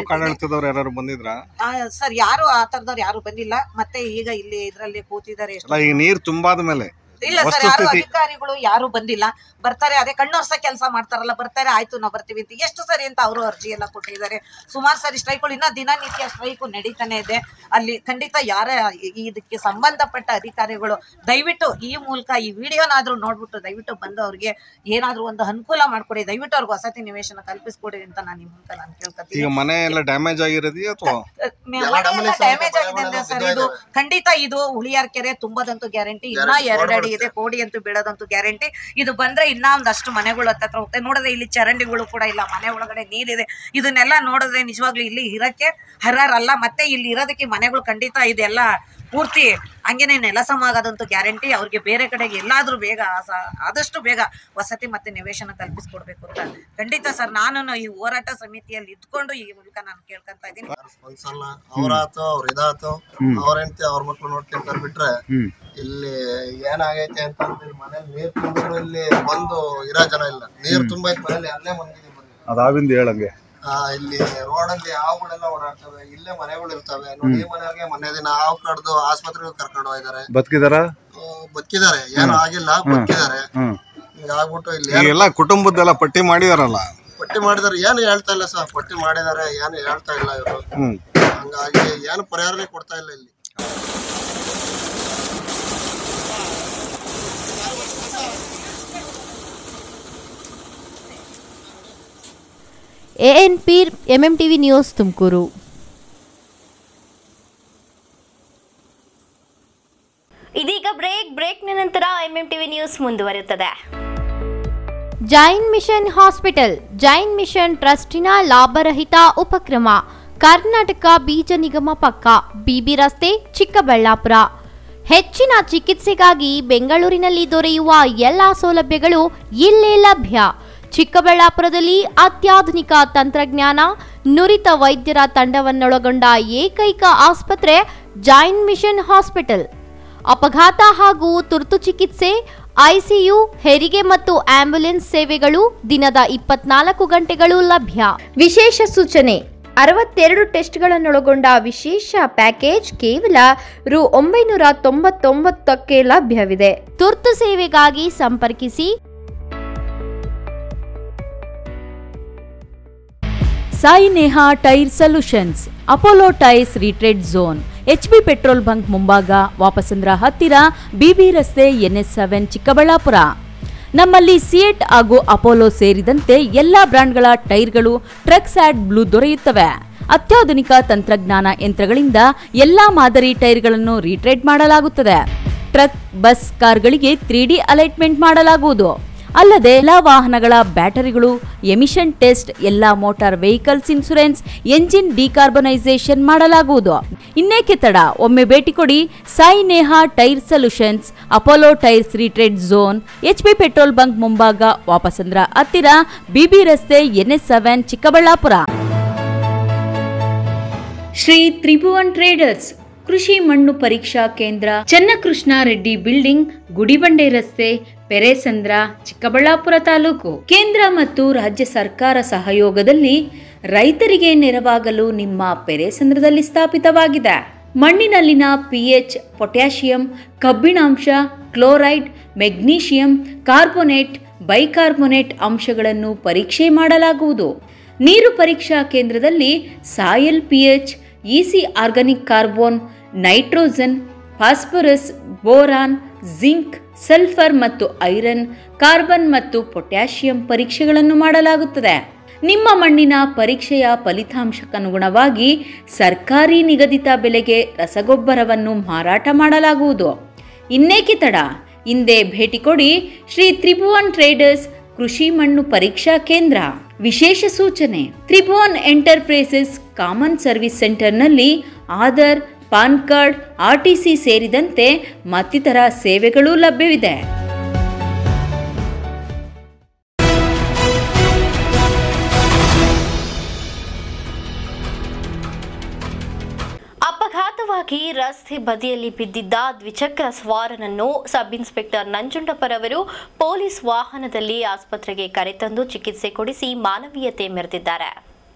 ನಾನು ಬಂದಿದ್ರ ಸರ್ ಯಾರು ಆ ತರದವ್ರು ಯಾರು ಬಂದಿಲ್ಲ. ಮತ್ತೆ ಈಗ ಇಲ್ಲಿ ಇದ್ರಲ್ಲಿ ಕೂತಿದ್ದಾರೆ. ನೀರು ತುಂಬಾದ ಮೇಲೆ ಇಲ್ಲ ಸರ್, ಯಾರು ಅಧಿಕಾರಿಗಳು ಯಾರು ಬಂದಿಲ್ಲ. ಬರ್ತಾರೆ, ಅದೇ ಕಣ್ಣೊರ್ಸ ಕೆಲಸ ಮಾಡ್ತಾರಲ್ಲ, ಬರ್ತಾರೆ, ಆಯ್ತು ನಾವು ಬರ್ತೀವಿ ಅಂತ ಎಷ್ಟು ಸರಿ ಅಂತ ಅವರು ಅರ್ಜಿ ಎಲ್ಲ ಕೊಟ್ಟಿದ್ದಾರೆ. ಸುಮಾರು ಸರಿ ಸ್ಟ್ರೈಕ್ಗಳು ಇನ್ನ ದಿನನಿತ್ಯ ಸ್ಟ್ರೈಕ್ ನಡೀತಾನೆ ಇದೆ. ಅಲ್ಲಿ ಖಂಡಿತ ಯಾರೇ ಇದಕ್ಕೆ ಸಂಬಂಧಪಟ್ಟ ಅಧಿಕಾರಿಗಳು ದಯವಿಟ್ಟು ಈ ಮೂಲಕ ಈ ವಿಡಿಯೋನಾದ್ರೂ ನೋಡ್ಬಿಟ್ಟು ದಯವಿಟ್ಟು ಬಂದು ಅವ್ರಿಗೆ ಏನಾದ್ರೂ ಒಂದು ಅನುಕೂಲ ಮಾಡ್ಕೊಡಿ, ದಯವಿಟ್ಟು ಅವ್ರಿಗೆ ವಸತಿ ನಿವೇಶನ ಕಲ್ಪಿಸ್ಕೊಡಿ ಅಂತ ನಾನು ಈ ಮೂಲಕ ನಾನು ಕೇಳ್ಕೊತೀನಿ. ಈಗ ಮನೆ ಎಲ್ಲ ಡ್ಯಾಮೇಜ್ ಆಗಿರೋದು ಅಥವಾ ಡ್ಯಾಮೇಜ್ ಆಗಿದೆ ಅಂದ್ರೆ ಸರ್ ಇದು ಖಂಡಿತ ಇದು ಹುಳಿಯಾರ್ ಕೆರೆ ತುಂಬದಂತೂ ಗ್ಯಾರಂಟಿ, ಇನ್ನ ಎರಡಡಿ ಇದೆ, ಕೋಡಿ ಅಂತೂ ಬೀಳೋದಂತೂ ಗ್ಯಾರಂಟಿ. ಇದು ಬಂದ್ರೆ ಇನ್ನ ಒಂದಷ್ಟು ಮನೆಗಳು ಹತ್ತತ್ರ ಹೋಗ್ತವೆ. ನೋಡಿದ್ರೆ ಇಲ್ಲಿ ಚರಂಡಿಗಳು ಕೂಡ ಇಲ್ಲ, ಮನೆ ಒಳಗಡೆ ನೀರಿದೆ. ಇದನ್ನೆಲ್ಲ ನೋಡಿದ್ರೆ ನಿಜವಾಗ್ಲೂ ಇಲ್ಲಿ ಇರಕ್ಕೆ ಹರರಲ್ಲ. ಮತ್ತೆ ಇಲ್ಲಿ ಇರೋದಕ್ಕೆ ಮನೆಗಳು ಖಂಡಿತ ಇದೆಲ್ಲ ಪೂರ್ತಿ ಹಂಗೇನೆ ನೆಲಸಮ ಆಗೋದಂತೂ ಗ್ಯಾರಂಟಿ. ಅವ್ರಿಗೆ ಬೇರೆ ಕಡೆಗೆ ಎಲ್ಲಾದ್ರೂ ಬೇಗ ಆದಷ್ಟು ಬೇಗ ವಸತಿ ಮತ್ತೆ ನಿವೇಶನ ಕಲ್ಪಿಸ್ಕೊಡ್ಬೇಕು ಅಂತ ಖಂಡಿತ ಸರ್ ನಾನು ಈ ಹೋರಾಟ ಸಮಿತಿಯಲ್ಲಿ ಇದ್ಕೊಂಡು ಈ ಮೂಲಕ ನಾನು ಕೇಳ್ಕೊಂತ ಇದ್ದೀನಿ. ಅವ್ರಾತು ಅವ್ರ ಇದಾತು ಅವ್ರ ಹೆಂಡತಿ ಅವ್ರ ಮಕ್ಳು ನೋಡ್ಕೊಂತಾರೆ ಬಿಟ್ರೆ ಇಲ್ಲಿ ಏನಾಗೈತೆ ಅಂತ ಮನೇಲಿ ನೀರ್ ತುಂಬಿದ್ರು ಇಲ್ಲಿ ಬಂದು ಇರೋ ಜನ ಇಲ್ಲ. ನೀರ್ ತುಂಬೈತ್ ಮನೇಲಿ ಅಲ್ಲೇ ಮನ್ಗಿದೀವಿ. ಅದಾವಿಂದ ಹೇಳಂಗೆ ಇಲ್ಲಿ ರೋಡಲ್ಲಿ ಹಾವುಗಳೆಲ್ಲ ಓಡಾಡ್ತವೆ, ಇಲ್ಲೇ ಮನೆಗಳು ಇರ್ತವೆ. ನೋಡಿ ಈ ಮನೆಯವ್ರಿಗೆ ಮೊನ್ನೆ ದಿನ ಹಾವು ಕಡ್ದು ಆಸ್ಪತ್ರೆಗೆ ಕರ್ಕೊಂಡು ಹೋಗಿದ್ದಾರೆ. ಬದುಕಿದಾರ ಬದುಕಿದ್ದಾರೆ, ಏನು ಆಗಿಲ್ಲ, ಬದುಕಿದ್ದಾರೆ. ಹಿಂಗಾಗ್ಬಿಟ್ಟು ಇಲ್ಲಿ ಎಲ್ಲ ಕುಟುಂಬದ್ದೆಲ್ಲ ಪಟ್ಟಿ ಮಾಡಿದಾರಲ್ಲ, ಪಟ್ಟಿ ಮಾಡಿದಾರೆ. ಏನು ಹೇಳ್ತಾ ಇಲ್ಲ ಸರ್, ಪಟ್ಟಿ ಮಾಡಿದಾರೆ, ಏನು ಹೇಳ್ತಾ ಇಲ್ಲ ಇವರು. ಹಂಗಾಗಿ ಏನು ಪರಿಹಾರನೇ ಕೊಡ್ತಾ ಇಲ್ಲ ಇಲ್ಲಿ. AN Peer, MMTV news, Tumakuru. ಇದೀಗ ಬ್ರೇಕ್ ಬ್ರೇಕ್ನ ನಂತರ ಎಂಎಂಟಿವಿ ನ್ಯೂಸ್ ಮುಂದುವರಿಯುತ್ತದೆ. Jain mission hospital, Jain mission ಟ್ರಸ್ಟಿನ ಲಾಭರಹಿತ ಉಪಕ್ರಮ. ಕರ್ನಾಟಕ ಬೀಜ ನಿಗಮ ಪಕ್ಕ, ಬಿಬಿ ರಸ್ತೆ, ಚಿಕ್ಕಬಳ್ಳಾಪುರ. ಹೆಚ್ಚಿನ ಚಿಕಿತ್ಸೆಗಾಗಿ ಬೆಂಗಳೂರಿನಲ್ಲಿ ದೊರೆಯುವ ಎಲ್ಲಾ ಸೌಲಭ್ಯಗಳು ಇಲ್ಲೇ ಲಭ್ಯ. ಚಿಕ್ಕಬಳ್ಳಾಪುರದಲ್ಲಿ ಅತ್ಯಾಧುನಿಕ ತಂತ್ರಜ್ಞಾನ, ನುರಿತ ವೈದ್ಯರ ತಂಡವನ್ನೊಳಗೊಂಡ ಏಕೈಕ ಆಸ್ಪತ್ರೆ ಜೈನ್ ಮಿಷನ್ ಹಾಸ್ಪಿಟಲ್. ಅಪಘಾತ ಹಾಗೂ ತುರ್ತು ಚಿಕಿತ್ಸೆ, ಐಸಿಯು, ಹೆರಿಗೆ ಮತ್ತು ಆಂಬ್ಯುಲೆನ್ಸ್ ಸೇವೆಗಳು ದಿನದ ಇಪ್ಪತ್ನಾಲ್ಕು ಗಂಟೆಗಳು ಲಭ್ಯ. ವಿಶೇಷ ಸೂಚನೆ: ಅರವತ್ತೆರಡು ಟೆಸ್ಟ್ಗಳನ್ನೊಳಗೊಂಡ ವಿಶೇಷ ಪ್ಯಾಕೇಜ್ ಕೇವಲ ರು ಒಂಬೈನೂರ ತೊಂಬತ್ತೊಂಬತ್ತಕ್ಕೆ ಲಭ್ಯವಿದೆ. ತುರ್ತು ಸೇವೆಗಾಗಿ ಸಂಪರ್ಕಿಸಿ Sai Neha tyre solutions, Apollo tyres retread zone, HB petrol bunk ಮುಂಭಾಗ, ವಾಪಸಂದ್ರ ಹತ್ತಿರ, ಬಿಬಿ ರಸ್ತೆ, ಎನ್ಎಸ್ ಸೆವೆನ್, ಚಿಕ್ಕಬಳ್ಳಾಪುರ. ನಮ್ಮಲ್ಲಿ ಸಿಯೆಟ್ ಹಾಗೂ ಅಪೋಲೋ ಸೇರಿದಂತೆ ಎಲ್ಲಾ ಬ್ರಾಂಡ್ಗಳ ಟೈರ್ಗಳು ಟ್ರಕ್ ಸ್ಯಾಡ್ ಬ್ಲೂ ದೊರೆಯುತ್ತವೆ. ಅತ್ಯಾಧುನಿಕ ತಂತ್ರಜ್ಞಾನ ಯಂತ್ರಗಳಿಂದ ಎಲ್ಲಾ ಮಾದರಿ ಟೈರ್ಗಳನ್ನು ರೀಟ್ರೇಡ್ ಮಾಡಲಾಗುತ್ತದೆ. ಟ್ರಕ್, ಬಸ್, ಕಾರ್ಗಳಿಗೆ ತ್ರೀ ಡಿ ಅಲೈಟ್ಮೆಂಟ್ ಮಾಡಲಾಗುವುದು. ಅಲ್ಲದೆ ಎಲ್ಲಾ ವಾಹನಗಳ ಬ್ಯಾಟರಿಗಳು ಎಮಿಷನ್ ಟೆಸ್ಟ್, ಎಲ್ಲಾ motor vehicles insurance, engine decarbonisation ಮಾಡಲಾಗುವುದು. ಇನ್ನೇಕೆ ತಡ, ಒಮ್ಮೆ ಭೇಟಿ ಕೊಡಿ. Sai Neha tyre solutions, Apollo tyres retread zone, HP petrol bunk ಮುಂಭಾಗ, ವಾಪಸಂದ್ರ ಹತ್ತಿರ, ಬಿಬಿ ರಸ್ತೆ, NS seven, Chikkaballapura. Shri Tribhuvan traders ಕೃಷಿ ಮಣ್ಣು ಪರೀಕ್ಷಾ ಕೇಂದ್ರ, ಚನ್ನಕೃಷ್ಣ ರೆಡ್ಡಿ ಬಿಲ್ಡಿಂಗ್, ಗುಡಿಬಂಡೆ ರಸ್ತೆ, ಪೆರೇಸಂದ್ರ, ಚಿಕ್ಕಬಳ್ಳಾಪುರ ತಾಲೂಕು. ಕೇಂದ್ರ ಮತ್ತು ರಾಜ್ಯ ಸರ್ಕಾರ ಸಹಯೋಗದಲ್ಲಿ ರೈತರಿಗೆ ನೆರವಾಗಲು ನಿಮ್ಮ ಪೆರೇಸಂದ್ರದಲ್ಲಿ ಸ್ಥಾಪಿತವಾಗಿದೆ. ಮಣ್ಣಿನಲ್ಲಿನ ಪಿಎಚ್, ಪೊಟ್ಯಾಷಿಯಂ, ಕಬ್ಬಿಣಾಂಶ, ಕ್ಲೋರೈಡ್, ಮೆಗ್ನೀಷಿಯಂ, ಕಾರ್ಬೋನೇಟ್, ಬೈಕಾರ್ಬೋನೇಟ್ ಅಂಶಗಳನ್ನು ಪರೀಕ್ಷೆ ಮಾಡಲಾಗುವುದು. ನೀರು ಪರೀಕ್ಷಾ ಕೇಂದ್ರದಲ್ಲಿ soil pH, EC organic carbon, nitrogen, phosphorus, boron, zinc, sulphur ಮತ್ತು ಐರನ್, ಕಾರ್ಬನ್ ಮತ್ತು ಪೊಟ್ಯಾಷಿಯಂ ಪರೀಕ್ಷೆಗಳನ್ನು ಮಾಡಲಾಗುತ್ತದೆ. ನಿಮ್ಮ ಮಣ್ಣಿನ ಪರೀಕ್ಷೆಯ ಫಲಿತಾಂಶಕ್ಕನುಗುಣವಾಗಿ ಸರ್ಕಾರಿ ನಿಗದಿತ ಬೆಲೆಗೆ ರಸಗೊಬ್ಬರವನ್ನು ಮಾರಾಟ ಮಾಡಲಾಗುವುದು. ಇನ್ನೇಕೆ ತಡ, ಹಿಂದೆ ಭೇಟಿ ಕೊಡಿ. ಶ್ರೀ ತ್ರಿಭುವನ್ ಟ್ರೇಡರ್ಸ್ ಕೃಷಿ ಮಣ್ಣು ಪರೀಕ್ಷಾ ಕೇಂದ್ರ. ವಿಶೇಷ ಸೂಚನೆ: ತ್ರಿಭುವನ್ ಎಂಟರ್ಪ್ರೈಸಸ್ ಕಾಮನ್ ಸರ್ವಿಸ್ ಸೆಂಟರ್ನಲ್ಲಿ ಆಧಾರ್, ಪಾನ್ ಕಾರ್ಡ್, ಆರ್ಟಿಸಿ ಸೇರಿದಂತೆ ಮತ್ತಿತರ ಸೇವೆಗಳು ಲಭ್ಯವಿದೆ. ಅಪಘಾತವಾಗಿ ರಸ್ತೆ ಬದಿಯಲ್ಲಿ ಬಿದ್ದಿದ್ದ ದ್ವಿಚಕ್ರ ಸವಾರನನ್ನು ಸಬ್ ಇನ್ಸ್ಪೆಕ್ಟರ್ ನಂಜುಂಡಪ್ಪರವರು ಪೊಲೀಸ್ ವಾಹನದಲ್ಲಿ ಆಸ್ಪತ್ರೆಗೆ ಕರೆತಂದು ಚಿಕಿತ್ಸೆ ಕೊಡಿಸಿ ಮಾನವೀಯತೆ ಮೆರೆದಿದ್ದಾರೆ.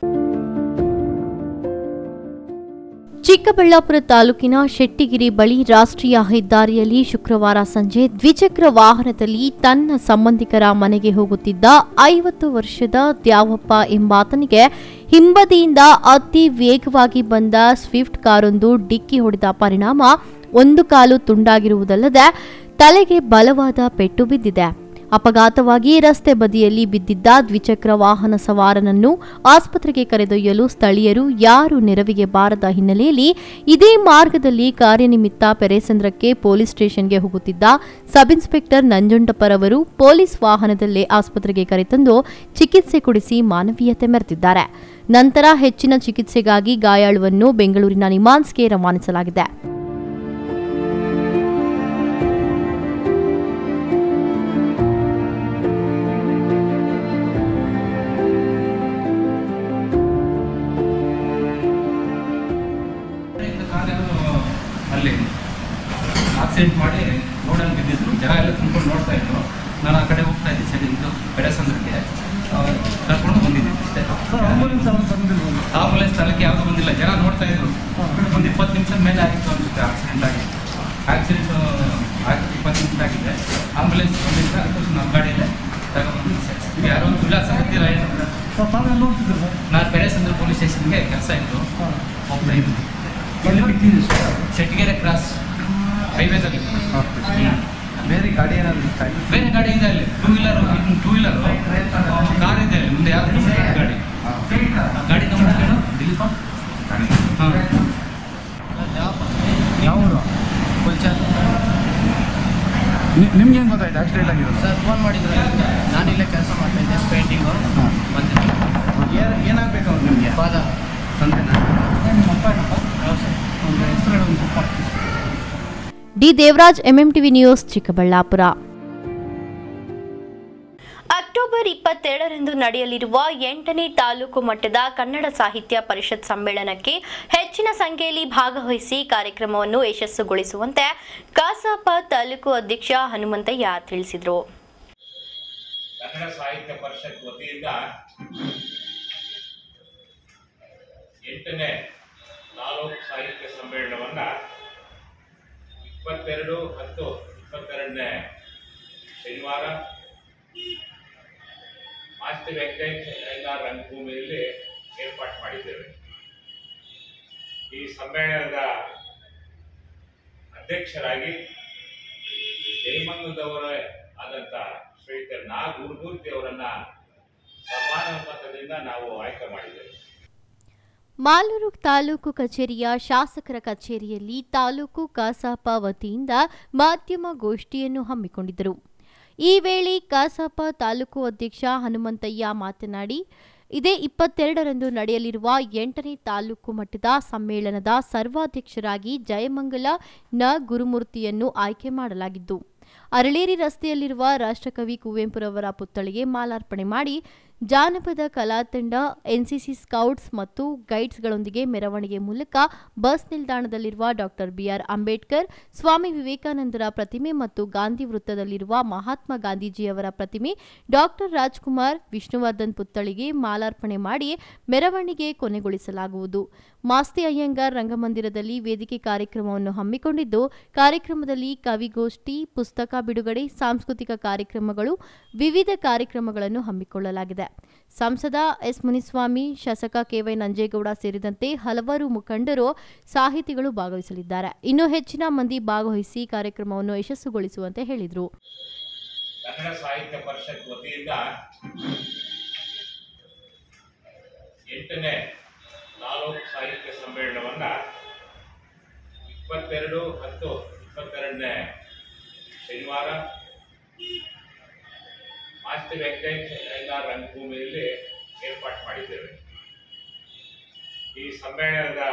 ಚಿಕ್ಕಬಳ್ಳಾಪುರ ತಾಲೂಕಿನ ಶೆಟ್ಟಿಗಿರಿ ಬಳಿ ರಾಷ್ಟ್ರೀಯ ಹೆದ್ದಾರಿಯಲ್ಲಿ ಶುಕ್ರವಾರ ಸಂಜೆ ದ್ವಿಚಕ್ರ ವಾಹನದಲ್ಲಿ ತನ್ನ ಸಂಬಂಧಿಕರ ಮನೆಗೆ ಹೋಗುತ್ತಿದ್ದ ಐವತ್ತು ವರ್ಷದ ದ್ಯಾವಪ್ಪ ಎಂಬಾತನಿಗೆ ಹಿಂಬದಿಯಿಂದ ಅತಿ ವೇಗವಾಗಿ ಬಂದ ಸ್ವಿಫ್ಟ್ ಕಾರೊಂದು ಡಿಕ್ಕಿ ಹೊಡೆದ ಪರಿಣಾಮ ಒಂದು ಕಾಲು ತುಂಡಾಗಿರುವುದಲ್ಲದೆ ತಲೆಗೆ ಬಲವಾದ ಪೆಟ್ಟು ಬಿದ್ದಿದೆ. ಅಪಘಾತವಾಗಿ ರಸ್ತೆ ಬದಿಯಲ್ಲಿ ಬಿದ್ದಿದ್ದ ದ್ವಿಚಕ್ರ ವಾಹನ ಸವಾರನನ್ನು ಆಸ್ಪತ್ರೆಗೆ ಕರೆದೊಯ್ಯಲು ಸ್ಥಳೀಯರು ಯಾರು ನೆರವಿಗೆ ಬಾರದ ಹಿನ್ನೆಲೆಯಲ್ಲಿ ಇದೇ ಮಾರ್ಗದಲ್ಲಿ ಕಾರ್ಯನಿಮಿತ್ತ ಪೆರೇಸಂದ್ರಕ್ಕೆ ಪೊಲೀಸ್ ಸ್ಟೇಷನ್ಗೆ ಹೋಗುತ್ತಿದ್ದ ಸಬ್ ಇನ್ಸ್ಪೆಕ್ಟರ್ ನಂಜುಂಡಪ್ಪರವರು ಪೊಲೀಸ್ ವಾಹನದಲ್ಲೇ ಆಸ್ಪತ್ರೆಗೆ ಕರೆತಂದು ಚಿಕಿತ್ಸೆ ಕೊಡಿಸಿ ಮಾನವೀಯತೆ ಮೆರೆದಿದ್ದಾರೆ. ನಂತರ ಹೆಚ್ಚಿನ ಚಿಕಿತ್ಸೆಗಾಗಿ ಗಾಯಾಳುವನ್ನು ಬೆಂಗಳೂರಿನ ನಿಮಾನ್ಸ್ಗೆ ರವಾನಿಸಲಾಗಿದೆ. ಅಲ್ಲಿ ಆಕ್ಸಿಡೆಂಟ್ ಮಾಡಿ ರೋಡಲ್ಲಿ ಬಿದ್ದಿದ್ರು, ಜನ ಎಲ್ಲ ತುಂಬ್ಕೊಂಡು ನೋಡ್ತಾ ಇದ್ರು. ನಾನು ಆ ಕಡೆ ಹೋಗ್ತಾ ಇದ್ದೆ, ಸರಿ ಇದು ಪೆರೇಸಂದ್ರಕ್ಕೆ ಕರ್ಕೊಂಡು ಬಂದಿದ್ದೀನಿ ಅಷ್ಟೇ. ಆಂಬುಲೆನ್ಸ್ ಸ್ಥಳಕ್ಕೆ ಯಾವುದೂ ಬಂದಿಲ್ಲ, ಜನ ನೋಡ್ತಾ ಇದ್ರು. ಒಂದು ಇಪ್ಪತ್ತು ನಿಮಿಷದ ಮೇಲೆ ಆಗಿತ್ತು ಅನಿಸುತ್ತೆ ಆಕ್ಸಿಡೆಂಟ್ ಆಗಿ. ಆಕ್ಸಿಡೆಂಟ್ ಆಗಿ ಇಪ್ಪತ್ತು ನಿಮಿಷ ಆಗಿದೆ. ಆಂಬುಲೆನ್ಸ್ ಬಂದಿದ್ದ ನಮ್ಮ ಗಾಡಿಯಲ್ಲೇ ತಗೊಂಡ್ಬಂದು ಯಾರೋ ಉಲ್ಲಾಸ ಗೊತ್ತಿಲ್ಲ ಏನು. ನಾನು ಪೆರೇಸಂದ್ರ ಪೊಲೀಸ್ ಸ್ಟೇಷನ್ಗೆ ಕೆಲಸ ಇತ್ತು, ಹೋಗ್ತಾ ಇದ್ದೀನಿ. ಶೆಟ್ಟಿಗೆರೆ ಕ್ರಾಸ್ ಹೈವೇದಲ್ಲಿ ಬೇರೆ ಗಾಡಿ ಏನಾದರೂ ಬೇರೆ ಗಾಡಿ ಇದೆ ಅಲ್ಲಿ, two wheeler two wheeler car ಇದೆ ಅಲ್ಲಿ ಮುಂದೆ. ಯಾವ್ದು ಗಾಡಿ ಗಾಡಿ ತಗೊಂಡು ದಿಲೀಪ ಹಾಂ ಯಾವ ಊರು ನಿಮ್ಗೆ ಏನು ಗೊತ್ತಾಯ್ತು ಆಕ್ಸಿಡೆಂಟ್ ಆಗಿರೋದು? ಸರ್ ಫೋನ್ ಮಾಡಿದ್ರು, ನಾನಿಲ್ಲೇ ಕೆಲಸ ಮಾಡ್ತಾಯಿದ್ದೆ, ಪೇಂಟಿಂಗು ಬಂದಿದ್ದೆ. ಏನು ಏನಾಗಬೇಕು ಅವ್ರು ನಿಮಗೆ? ಪಾದ ತಂದೆನಾ? ನಿಮ್ಮ ಅಪ್ಪ ಏನಪ್ಪ? ಯಾವ ಸರ್ ಒಂದು ಹೆಸರು ಒಂದು ಪಪ್ಪ. D Devaraj, MMTV news, Chikkaballapura. October October ಇಪ್ಪತ್ತೆರಡರಂದು ನಡೆಯಲಿರುವ ಎಂಟನೇ ತಾಲೂಕು ಮಟ್ಟದ ಕನ್ನಡ ಸಾಹಿತ್ಯ ಪರಿಷತ್ ಸಮ್ಮೇಳನಕ್ಕೆ ಹೆಚ್ಚಿನ ಸಂಖ್ಯೆಯಲ್ಲಿ ಭಾಗವಹಿಸಿ ಕಾರ್ಯಕ್ರಮವನ್ನು ಯಶಸ್ಸುಗೊಳಿಸುವಂತೆ ಕಸಾಪ ತಾಲೂಕು ಅಧ್ಯಕ್ಷ ಹನುಮಂತಯ್ಯ ತಿಳಿಸಿದರು. ಕನ್ನಡ ಸಾಹಿತ್ಯ ಪರಿಷತ್ ವತಿಯಿಂದ ಎಂಟನೇ ತಾಲೂಕು ಸಾಹಿತ್ಯ ಸಮ್ಮೇಳನವನ್ನು ಇಪ್ಪತ್ತೆರಡು ಹತ್ತು ಇಪ್ಪತ್ತೆರಡನೇ ಶನಿವಾರ ಮಾಸ್ತಿ ವೆಂಕಟೇಶ್ ಅಯ್ಯಂಗಾರ್ ರಂಗಭೂಮಿಯಲ್ಲಿ ಏರ್ಪಾಡು ಮಾಡಿದ್ದೇವೆ. ಈ ಸಮ್ಮೇಳನದ ಅಧ್ಯಕ್ಷರಾಗಿ ಜಯಮಂಗಲದವರೇ ಆದಂಥ ಶ್ರೀಯುತ ನಾ ಗುರುಮೂರ್ತಿ ಅವರನ್ನ ಸಮಾನುಪಾತದಿಂದ ನಾವು ಆಯ್ಕೆ ಮಾಡಿದ್ದೇವೆ. ಮಾಲೂರು ತಾಲೂಕು ಕಚೇರಿಯ ಶಾಸಕರ ಕಚೇರಿಯಲ್ಲಿ ತಾಲೂಕು ಕಸಾಪ ವತಿಯಿಂದ ಮಾಧ್ಯಮ ಗೋಷ್ಠಿಯನ್ನು ಹಮ್ಮಿಕೊಂಡಿದ್ದರು. ಈ ವೇಳೆ ಕಸಾಪ ತಾಲೂಕು ಅಧ್ಯಕ್ಷ ಹನುಮಂತಯ್ಯ ಮಾತನಾಡಿ, ಇದೇ ಇಪ್ಪತ್ತೆರಡರಂದು ನಡೆಯಲಿರುವ ಎಂಟನೇ ತಾಲೂಕು ಮಟ್ಟದ ಸಮ್ಮೇಳನದ ಸರ್ವಾಧ್ಯಕ್ಷರಾಗಿ ಜಯಮಂಗಲ ನ ಗುರುಮೂರ್ತಿಯನ್ನು ಆಯ್ಕೆ ಮಾಡಲಾಗಿದ್ದು, ಅರಳೇರಿ ರಸ್ತೆಯಲ್ಲಿರುವ ರಾಷ್ಟ್ರಕವಿ ಕುವೆಂಪುರವರ ಪುತ್ಥಳಿಗೆ ಮಾಲಾರ್ಪಣೆ ಮಾಡಿ ಜಾನಪದ ಕಲಾ ತಂಡ, ಎನ್ಸಿಸಿ ಸ್ಕೌಟ್ಸ್ ಮತ್ತು ಗೈಡ್ಸ್ಗಳೊಂದಿಗೆ ಮೆರವಣಿಗೆ ಮೂಲಕ ಬಸ್ ನಿಲ್ದಾಣದಲ್ಲಿರುವ ಡಾಕ್ಟರ್ ಬಿಆರ್ ಅಂಬೇಡ್ಕರ್, ಸ್ವಾಮಿ ವಿವೇಕಾನಂದರ ಪ್ರತಿಮೆ ಮತ್ತು ಗಾಂಧಿ ವೃತ್ತದಲ್ಲಿರುವ ಮಹಾತ್ಮ ಗಾಂಧೀಜಿಯವರ ಪ್ರತಿಮೆ, ಡಾಕ್ಟರ್ ರಾಜ್ಕುಮಾರ್ ವಿಷ್ಣುವರ್ಧನ್ ಪುತ್ಥಳಿಗೆ ಮಾಲಾರ್ಪಣೆ ಮಾಡಿ ಮೆರವಣಿಗೆ ಕೊನೆಗೊಳಿಸಲಾಗುವುದು. ಮಾಸ್ತಿ ಅಯ್ಯಂಗಾರ್ ರಂಗಮಂದಿರದಲ್ಲಿ ವೇದಿಕೆ ಕಾರ್ಯಕ್ರಮವನ್ನು ಹಮ್ಮಿಕೊಂಡಿದ್ದು, ಕಾರ್ಯಕ್ರಮದಲ್ಲಿ ಕವಿಗೋಷ್ಠಿ, ಪುಸ್ತಕ ಬಿಡುಗಡೆ, ಸಾಂಸ್ಕೃತಿಕ ಕಾರ್ಯಕ್ರಮಗಳು, ವಿವಿಧ ಕಾರ್ಯಕ್ರಮಗಳನ್ನು ಹಮ್ಮಿಕೊಳ್ಳಲಾಗಿದೆ. ಸಂಸದ ಎಸ್ ಮುನಿಸ್ವಾಮಿ, ಶಾಸಕ ಕೆವೈ ನಂಜೇಗೌಡ ಸೇರಿದಂತೆ ಹಲವಾರು ಮುಖಂಡರು, ಸಾಹಿತಿಗಳು ಭಾಗವಹಿಸಲಿದ್ದಾರೆ. ಇನ್ನು ಹೆಚ್ಚಿನ ಮಂದಿ ಭಾಗವಹಿಸಿ ಕಾರ್ಯಕ್ರಮವನ್ನು ಯಶಸ್ಸುಗೊಳಿಸುವಂತೆ ಹೇಳಿದರು. ಕನ್ನಡ ಸಾಹಿತ್ಯ ಪರಿಷತ್ ವತಿಯಿಂದ ಎಂಟನೇ ತಾಲೂಕು ಸಾಹಿತ್ಯ ಸಮ್ಮೇಳನವನ್ನ ಇಪ್ಪತ್ತೆರಡು ಹತ್ತು ಇಪ್ಪತ್ತೆರಡನೇ ಶನಿವಾರ ಮಾಸ್ತಿ ವೆಂಕಟೇಶ್ ಅಯ್ಯಂಗಾರ್ ರಂಗಭೂಮಿಯಲ್ಲಿ ಏರ್ಪಾಡು ಮಾಡಿದ್ದೇವೆ. ಈ ಸಮ್ಮೇಳನದ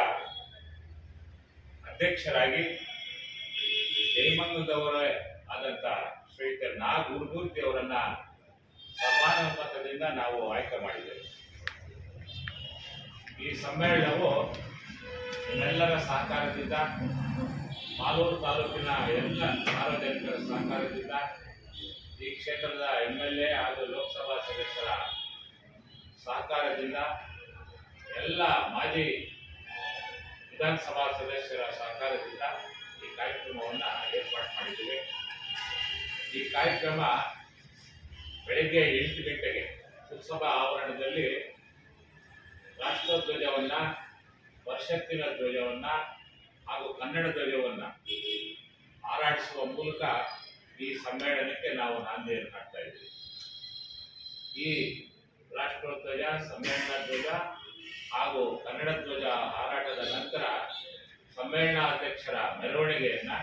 ಅಧ್ಯಕ್ಷರಾಗಿ ಜಯಮಂಗಲದವರೇ ಆದಂಥ ಶ್ರೀಯುತ ನಾ ಗುರುಮೂರ್ತಿ ಅವರನ್ನ ಸಮಾನುಪಾತದಿಂದ ನಾವು ಆಯ್ಕೆ ಮಾಡಿದ್ದೇವೆ. ಈ ಸಮ್ಮೇಳನವು ನಮ್ಮೆಲ್ಲರ ಸಹಕಾರದಿಂದ, ಮಾಲೂರು ತಾಲೂಕಿನ ಎಲ್ಲ ಸಾರ್ವಜನಿಕರ ಸಹಕಾರದಿಂದ, ಈ ಕ್ಷೇತ್ರದ ಎಂ ಎಲ್ ಎ ಹಾಗೂ ಲೋಕಸಭಾ ಸದಸ್ಯರ ಸಹಕಾರದಿಂದ, ಎಲ್ಲ ಮಾಜಿ ವಿಧಾನಸಭಾ ಸದಸ್ಯರ ಸಹಕಾರದಿಂದ ಈ ಕಾರ್ಯಕ್ರಮವನ್ನು ಏರ್ಪಾಡು ಮಾಡಿದ್ದೇವೆ. ಈ ಕಾರ್ಯಕ್ರಮ ಬೆಳಗ್ಗೆ ಎಂಟು ಗಂಟೆಗೆ ಉತ್ಸವ ಆವರಣದಲ್ಲಿ ರಾಷ್ಟ್ರಧ್ವಜವನ್ನು, ಪರಿಷತ್ತಿನ ಧ್ವಜವನ್ನು ಹಾಗೂ ಕನ್ನಡ ಧ್ವಜವನ್ನು ಹಾರಾಡಿಸುವ ಮೂಲಕ ಈ ಸಮ್ಮೇಳನಕ್ಕೆ ನಾವು ನಾಂದಿಯನ್ನು ಹಾಕ್ತಾ ಇದ್ದೀವಿ. ಈ ರಾಷ್ಟ್ರೋಧ್ವಜ, ಸಮ್ಮೇಳನ ಧ್ವಜ ಹಾಗೂ ಕನ್ನಡ ಧ್ವಜ ಹಾರಾಟದ ನಂತರ ಸಮ್ಮೇಳನಾಧ್ಯಕ್ಷರ ಮೆರವಣಿಗೆಯನ್ನು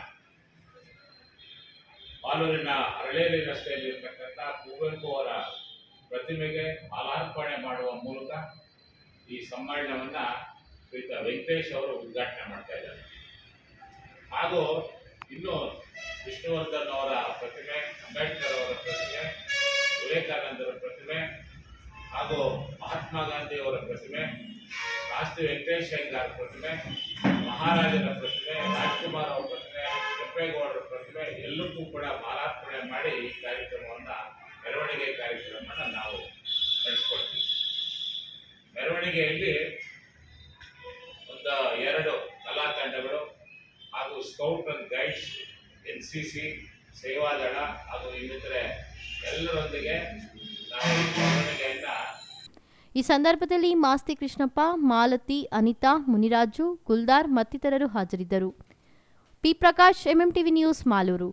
ಮಾಲೂರಿನ ಅರಳೇರಿ ರಸ್ತೆಯಲ್ಲಿರ್ತಕ್ಕಂಥ ಕುವೆಂಪು ಅವರ ಪ್ರತಿಮೆಗೆ ಮಾಲಾರ್ಪಣೆ ಮಾಡುವ ಮೂಲಕ ಈ ಸಮ್ಮೇಳನವನ್ನು ಶ್ರೀಯುತ ವೆಂಕಟೇಶ್ ಅವರು ಉದ್ಘಾಟನೆ ಮಾಡ್ತಾ ಇದ್ದಾರೆ. ಹಾಗೂ ಇನ್ನು ವಿಷ್ಣುವರ್ಧನ್ ಅವರ ಪ್ರತಿಮೆ, ಅಂಬೇಡ್ಕರ್ ಅವರ ಪ್ರತಿಮೆ, ವಿವೇಕಾನಂದರ ಪ್ರತಿಮೆ ಹಾಗೂ ಮಹಾತ್ಮ ಗಾಂಧಿ ಅವರ ಪ್ರತಿಮೆ, ಮಾಸ್ತಿ ವೆಂಕಟೇಶ್ ಅಯ್ಯಂಗಾರ್ ಪ್ರತಿಮೆ, ಮಹಾರಾಜರ ಪ್ರತಿಮೆ, ರಾಜ್ಕುಮಾರ್ ಅವರ ಪ್ರತಿಮೆ, ಕೆಂಪೇಗೌಡರ ಪ್ರತಿಮೆ ಎಲ್ಲಕ್ಕೂ ಕೂಡ ಮಾಲಾರ್ಪಣೆ ಮಾಡಿ ಈ ಕಾರ್ಯಕ್ರಮವನ್ನು, ಮೆರವಣಿಗೆ ಕಾರ್ಯಕ್ರಮವನ್ನು ನಾವು ನಡೆಸ್ಕೊಡ್ತೀವಿ. ಮೆರವಣಿಗೆಯಲ್ಲಿ ಒಂದು ಎರಡು ಕಲಾ ತಂಡಗಳು ಹಾಗೂ scout and guides, N C C, Sevadal ಹಾಗೂ ಇನ್ನಿತರೆ ಎಲ್ಲರೊಂದಿಗೆ ನಾವು ಮೆರವಣಿಗೆಯನ್ನು. ಈ ಸಂದರ್ಭದಲ್ಲಿ ಮಾಸ್ತಿ ಕೃಷ್ಣಪ್ಪ, ಮಾಲತಿ, ಅನಿತಾ, ಮುನಿರಾಜು, ಗುಲ್ದಾರ್ ಮತ್ತಿತರರು ಹಾಜರಿದ್ದರು. P Prakash, MMTV news, Malur.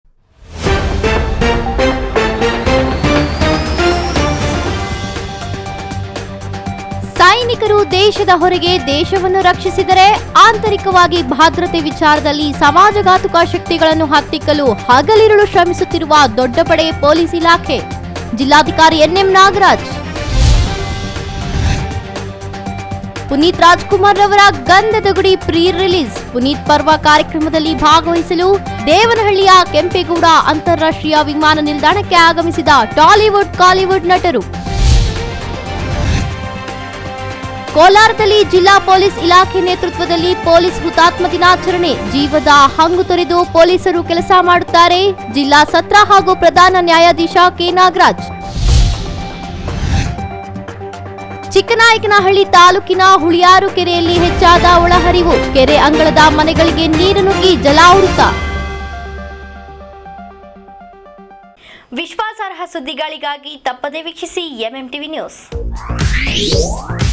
ಸೈನಿಕರು ದೇಶದ ಹೊರಗೆ ದೇಶವನ್ನು ರಕ್ಷಿಸಿದರೆ ಆಂತರಿಕವಾಗಿ ಭದ್ರತೆ ವಿಚಾರದಲ್ಲಿ ಸಮಾಜಘಾತುಕ ಶಕ್ತಿಗಳನ್ನು ಹತ್ತಿಕ್ಕಲು ಹಗಲಿರುಳು ಶ್ರಮಿಸುತ್ತಿರುವ ದೊಡ್ಡಪಡೆ ಪೊಲೀಸ್ ಇಲಾಖೆ. ಜಿಲ್ಲಾಧಿಕಾರಿ ಎನ್ಎಂ ನಾಗರಾಜ್. ಪುನೀತ್ ರಾಜ್ಕುಮಾರ್ ರವರ ಗಂಧದ ಗುಡಿ ಪ್ರೀ ರಿಲೀಸ್. ಪುನೀತ್ ಪರ್ವ ಕಾರ್ಯಕ್ರಮದಲ್ಲಿ ಭಾಗವಹಿಸಲು ದೇವನಹಳ್ಳಿಯ ಕೆಂಪೇಗೌಡ ಅಂತಾರಾಷ್ಟ್ರೀಯ ವಿಮಾನ ನಿಲ್ದಾಣಕ್ಕೆ ಆಗಮಿಸಿದ ಟಾಲಿವುಡ್ ಕಾಲಿವುಡ್ ನಟರು. ಕೋಲಾರದಲ್ಲಿ ಜಿಲ್ಲಾ ಪೊಲೀಸ್ ಇಲಾಖೆ ನೇತೃತ್ವದಲ್ಲಿ ಪೊಲೀಸ್ ಹುತಾತ್ಮ ದಿನಾಚರಣೆ. ಜೀವದ ಹಂಗು ತೊರೆದು ಪೊಲೀಸರು ಕೆಲಸ ಮಾಡುತ್ತಾರೆ. ಜಿಲ್ಲಾ ಸತ್ರ ಹಾಗೂ ಪ್ರಧಾನ ನ್ಯಾಯಾಧೀಶ ಕೆ ನಾಗರಾಜ್. ಚಿಕ್ಕನಾಯಕನಹಳ್ಳಿ ತಾಲೂಕಿನ ಹುಳಿಯಾರು ಕೆರೆಯಲ್ಲಿ ಹೆಚ್ಚಾದ ಒಳಹರಿವು. ಕೆರೆ ಅಂಗಳದ ಮನೆಗಳಿಗೆ ನೀರು ನುಗ್ಗಿ ಜಲಾವೃತ. ವಿಶ್ವಾಸಾರ್ಹ ಸುದ್ದಿಗಳಿಗಾಗಿ ತಪ್ಪದೇ ವೀಕ್ಷಿಸಿ ಎಂಎಂ ಟಿವಿ ನ್ಯೂಸ್.